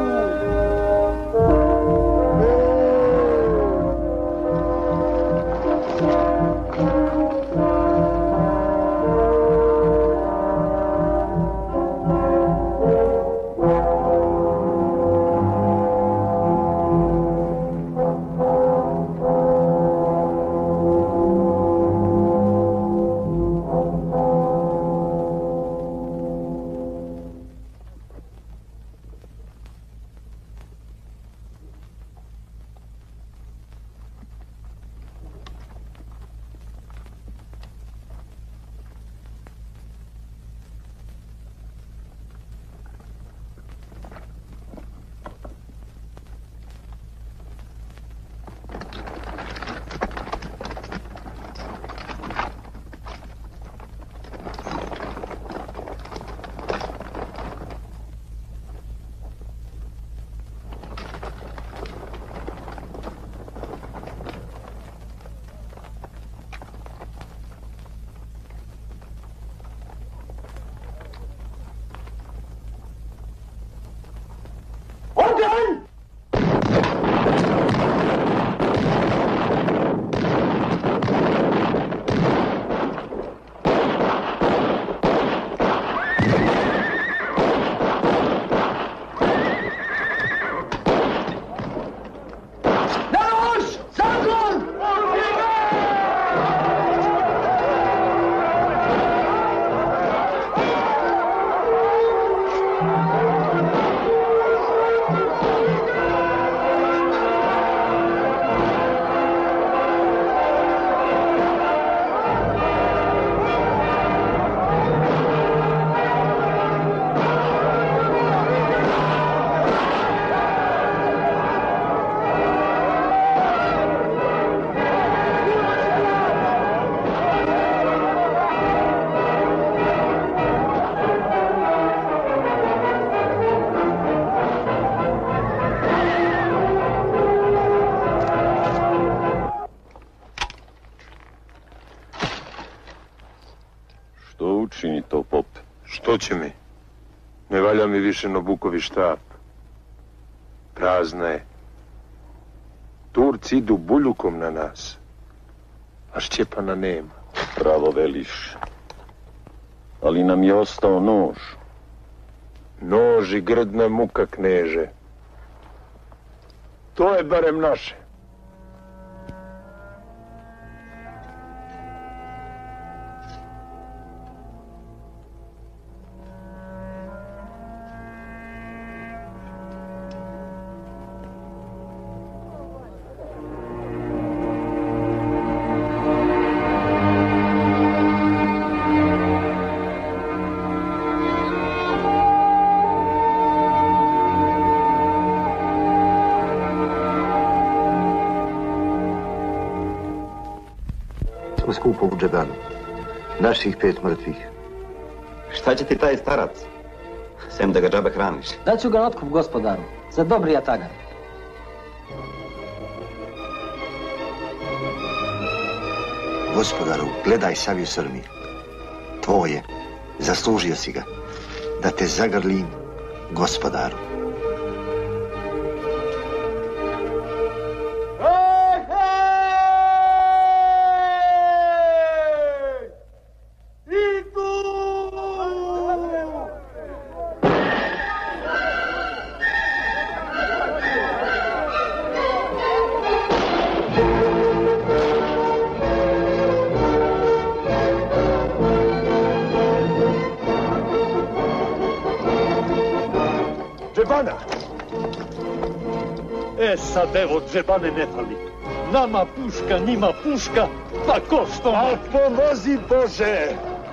Čini to, pop. Što će mi? Ne valja mi više Nobukovi štap. Prazna je. Turci idu buljukom na nas, a Šćepana nema. Pravo veliš. Ali nam je ostao nož. Nož i grdna muka, kneže. To je barem naše. Skupo u džebanu. Naših 5 mrtvih. Šta će ti taj starac? Sem da ga džabe hraniš. Daću ga na otkup, gospodaru, za dobri jatagar. Gospodaru, gledaj Saviju Srmi. Tvoje. Zaslužio si ga. Da te zagrlim, gospodaru. Sad evo, džebane ne fali. Nama puška, njima puška, pa ko što? A pomozi Bože!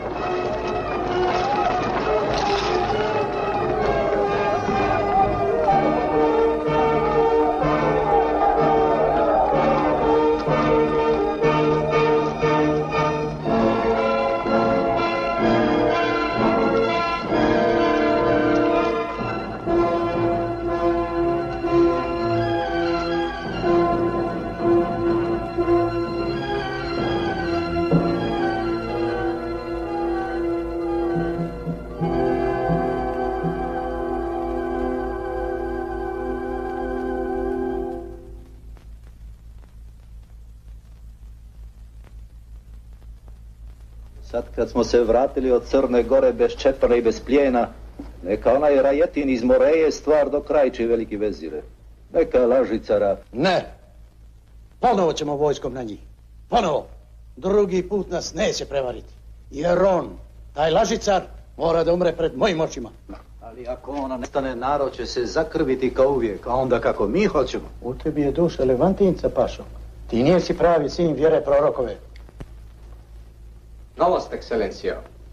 Sad kad smo se vratili od Crne Gore bez Čepana i bez plijena, neka onaj Rajetin iz Moreje stvar do Krajči veliki vezire. Neka Lažicara. Ne. Ponovo ćemo vojskom na njih. Ponovo. Drugi put nas neće prevariti. Jer on, taj Lažicar, mora da umre pred mojim očima. Ali ako ona nestane, narod će se zakrviti kao uvijek, a onda kako mi hoćemo. U tebi je duša Levantinca, Pašo. Ti nisi pravi sin vjere prorokove. Novost, ekscelencijo.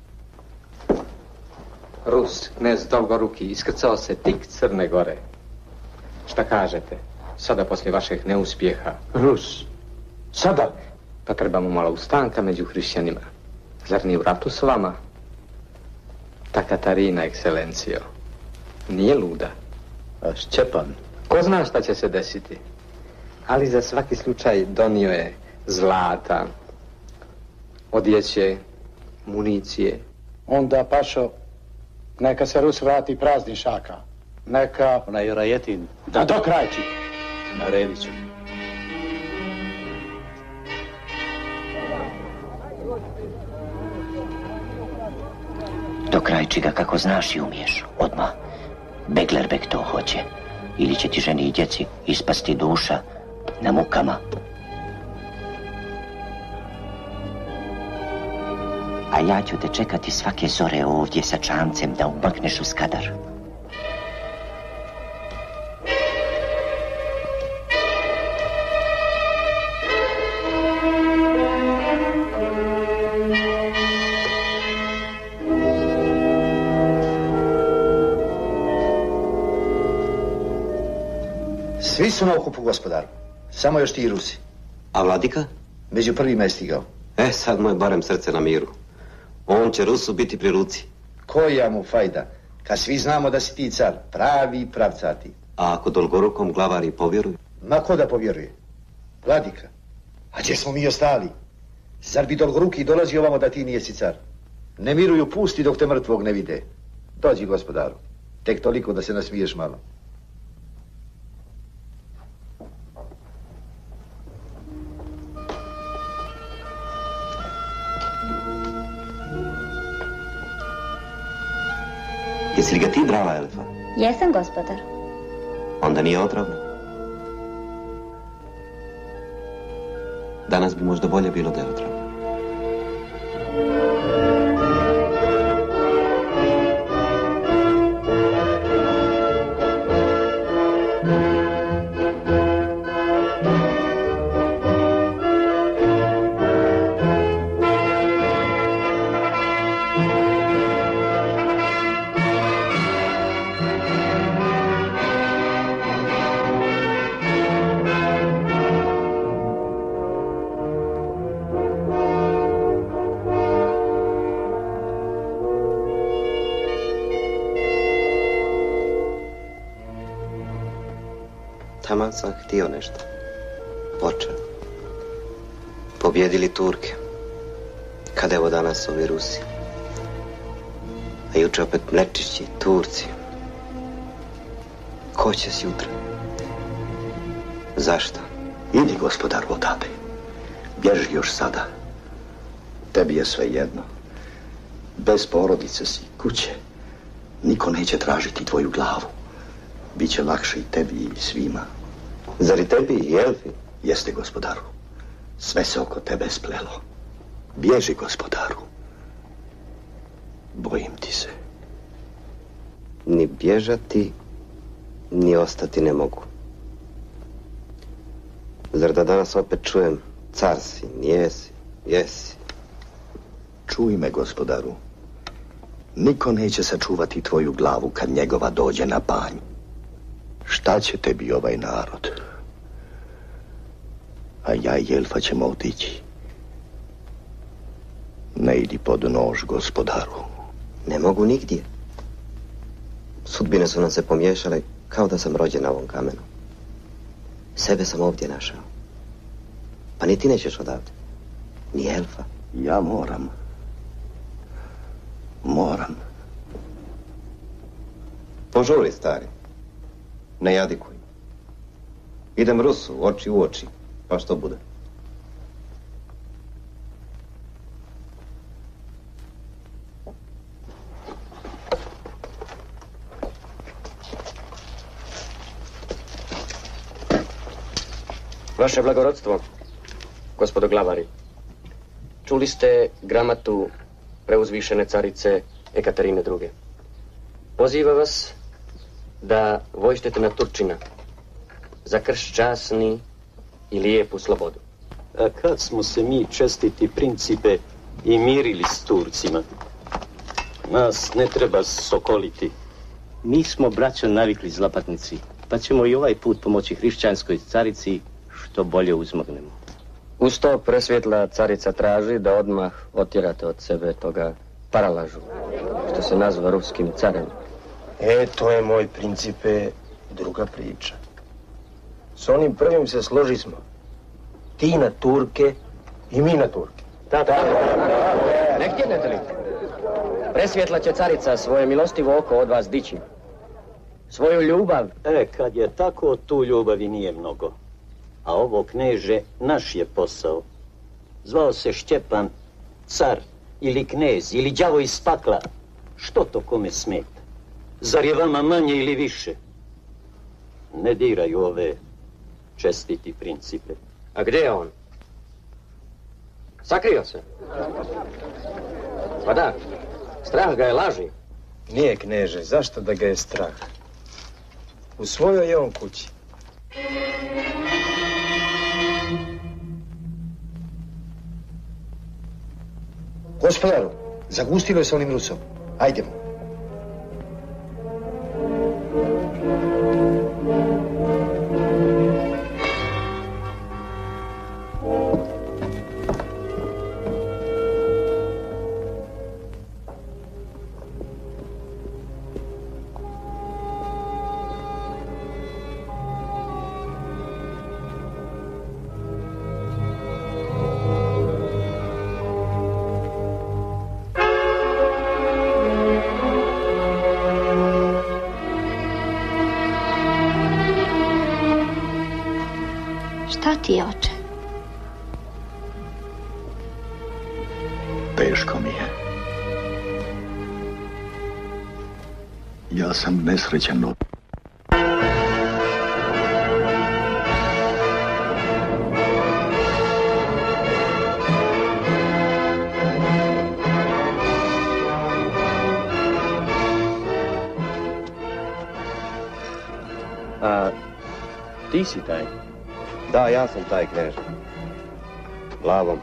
Rus, knez Dolgoruki, iskrcao se tik Crne Gore. Šta kažete? Sada poslije vašeg neuspjeha. Rus? Sada? Pa trebamo malo ustanka među hrišćanima. Zar nije u ratu s vama? Ta Katarina, ekscelencijo, nije luda. A Šćepan? Ko zna šta će se desiti? Ali za svaki slučaj donio je zlata, odjeće, municije. Onda, Pašo, neka se Rus vrati prazni šaka. Neka... Onaj Rajetin. Da do Krajči. Naredit ću. Do Krajči ga kako znaš i umiješ, odmah. Beglerbek to hoće. Ili će ti ženi i djeci ispasti duša na mukama. A ja ću te čekati svake zore ovdje sa čamcem da umakneš u Skadar. Svi su na okupu, gospodaru. Samo još ti i Rusi. A vladika? Među prvima je stigao. Sad mu je barem srce na miru. On će Rusu biti pri ruci. Koja mu fajda? Kad svi znamo da si ti car, pravi i pravcati. A ako Dolgorukom glavari povjeruju? Ma ko da povjeruje? Vladika. A gdje smo mi ostali? Zar bi Dolgoruki dolazio ovamo da ti nijesi car? Ne miruju pusti dok te mrtvog ne vide. Dođi, gospodaru. Tek toliko da se nasmiješ malo. Jesi li ga ti brala, Elfa? Jesam, gospodar. Onda nije otrovno. Danas bi možda bolje bilo da je otrovno. Taman sam htio nešto. Počeo. Pobjedili Turke. Kad evo danas ovi Rusi. A juče opet Mlečići, Turci. Ko će sutra? Zašto? Idi, gospodar, odavde. Bježi još sada. Tebi je sve jedno. Bez porodice si, kuće. Niko neće tražiti tvoju glavu. Biće lakše i tebi i svima. Zar i tebi i Elfi? Jeste, gospodaru. Sve se oko tebe splelo. Bježi, gospodaru. Bojim ti se. Ni bježati, ni ostati ne mogu. Zar da danas opet čujem car si, nijesi, jesi? Čuj me, gospodaru. Niko neće sačuvati tvoju glavu kad njegova dođe na banj. Šta će tebi ovaj narod? A ja i Elfa ćemo otići. Ne idi pod nož, gospodaru. Ne mogu nigdje. Sudbine su nam se pomiješale kao da sam rođen na ovom kamenu. Sebe sam ovdje našao. Pa ni ti nećeš odavde. Ni Elfa. Ja moram. Moram. Požuri, stari. Ne jadikuj. Idem Rusu, oči u oči. Pa što bude? Vaše blagorodstvo, gospodo glavari. Čuli ste gramatu preuzvišene carice Ekaterine II. Poziva vas da vojštete na Turčina za krš časni i lijepu slobodu. A kad smo se mi, čestiti principe, i mirili s Turcima? Nas ne treba sokoliti. Mi smo, braćo, navikli zlapatnici, pa ćemo i ovaj put pomoći hrišćanskoj carici što bolje uzmognemo. Uz to presvjetla carica traži da odmah otjerate od sebe toga paralažu, što se nazva ruskim carem. To je, moj principe, druga priča. S onim prvim se složismo. Ti na Turke i mi na Turke. Ne htjednete li? Presvjetla će carica svoje milostivo oko od vas dići. Svoju ljubav. Kad je tako, tu ljubavi nije mnogo. A ovo, kneže, naš je posao. Zvao se Šćepan, car, ili knez, ili đavo iz pakla. Što to kome smeta? Zar je vama manje ili više? Ne diraju ove čestiti principe. A gdje je on? Sakrio se. Pa da, strah ga je laži. Nije, kneže, zašto da ga je strah? U svojoj je on kući. Gospodaru, zagustilo je sa onim Rusom. Ajdemo. Šta ti je, oče? Teško mi je. Ja sam nesrećan. A ti si taj? Da, ja sam taj, kneže. Glavom.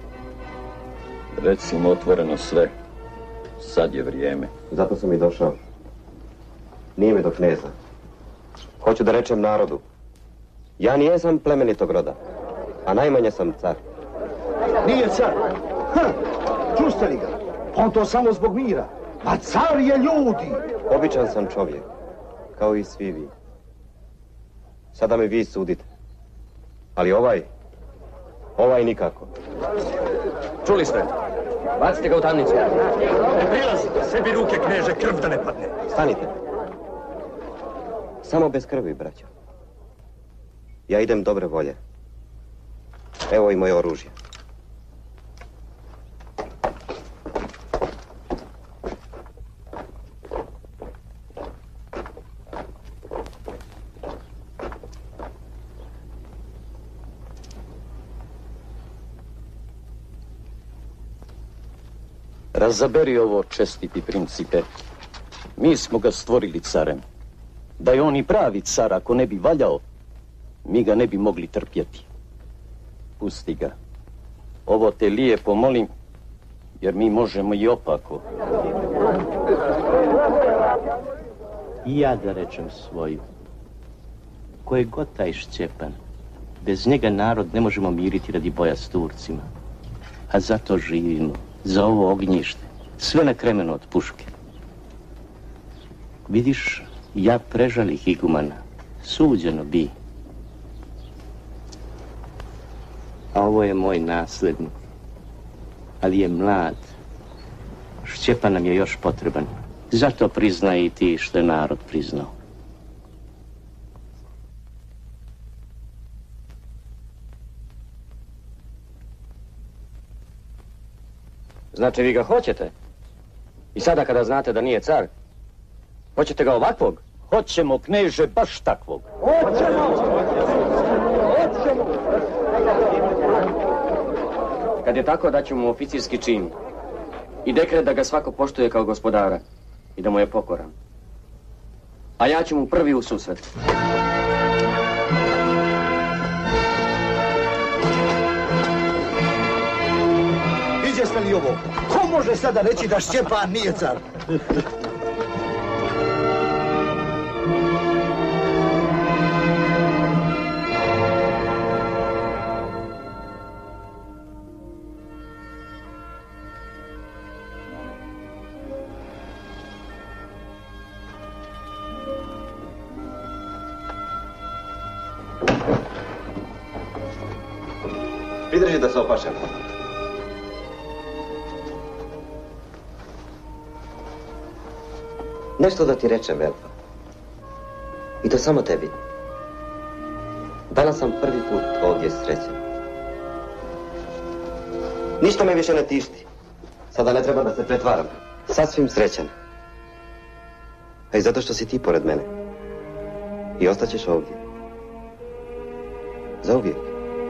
Recimo otvoreno sve. Sad je vrijeme. Zato sam i došao. Nije mi do kneza. Hoću da rečem narodu. Ja nijesam plemenitog roda, a najmanje sam car. Nije car. Čuste li ga? On to samo zbog mira. A car je ljudi. Običan sam čovjek, kao i svi vi. Sada mi vi sudite. Ali ovaj nikako. Čuli ste? Bacite ga u tamnicu. Ne prilazite, sebi ruke, kneže, krv da ne padne. Stanite. Samo bez krvi, braćo. Ja idem dobre volje. Evo i moje oružje. Razaberi ovo, čestiti principe. Mi smo ga stvorili carem. Da je on i pravi car, ako ne bi valjao, mi ga ne bi mogli trpjeti. pusti ga. Ovo te lijepo molim, jer mi možemo i opako. I ja da rečem svoju. Ko je god taj Šćepan, bez njega narod ne možemo miriti radi boja s Turcima. A zato živimo, za ovo ognjište, sve na kremenu od puške. Vidiš, ja prežalih igumana, suđeno bi. A ovo je moj naslednik, ali je mlad. Šćepan nam je još potreban. Zato priznaj i ti što je narod priznao. Znači vi ga hoćete? I sada kada znate da nije car, hoćete ga ovakvog? Hoćemo, kneže, baš takvog. Kad je tako, daću mu oficirski čin i dekret da ga svako poštuje kao gospodara i da mu je pokoran. A ja ću mu prvi u susret. Vidjeste li ovo? Ko može sada reći da Šćepan nije car? Pridrži da se opašem. Nešto da ti rečem, Velpa. I to samo tebi. Danas sam prvi put ovdje srećan. Ništa me više ne tišti. Sada ne treba da se pretvaram. Sasvim srećan. A i zato što si ti pored mene. I ostaćeš ovdje. Zauvijek.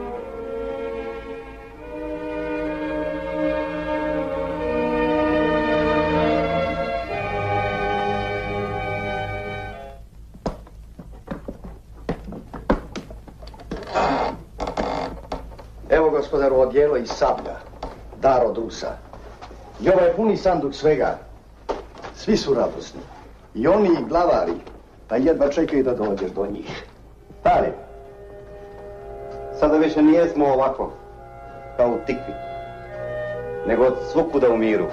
Evo, gospodaru, odijelo i sablja, dar od Rusa. I ovaj puni sanduk svega. Svi su radosni. I oni i glavari, pa jedva čekaju da dođeš do njih. Stari, sada više nijesmo ovako, kao u tikvi, nego od svukuda u miru.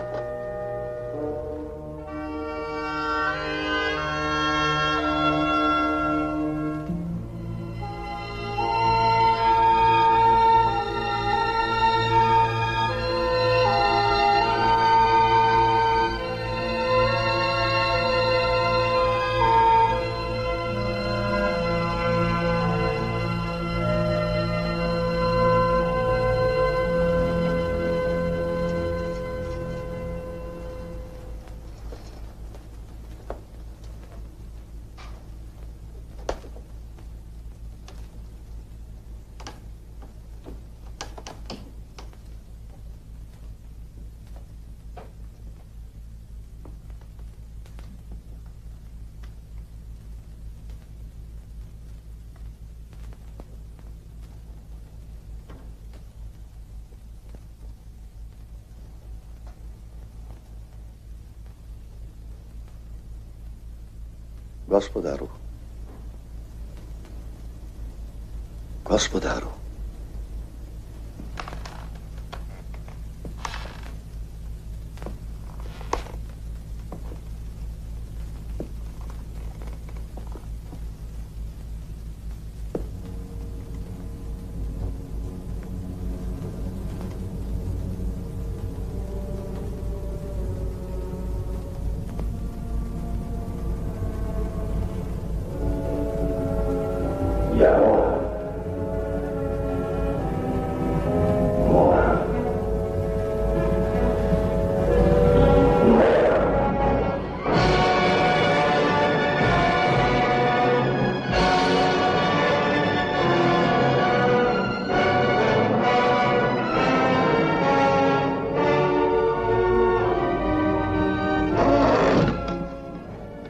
Gospodaru. Gospodaru.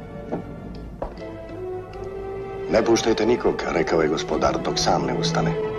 Ne puštajte nikog, rekao je gospodar, dok sam ne ustane.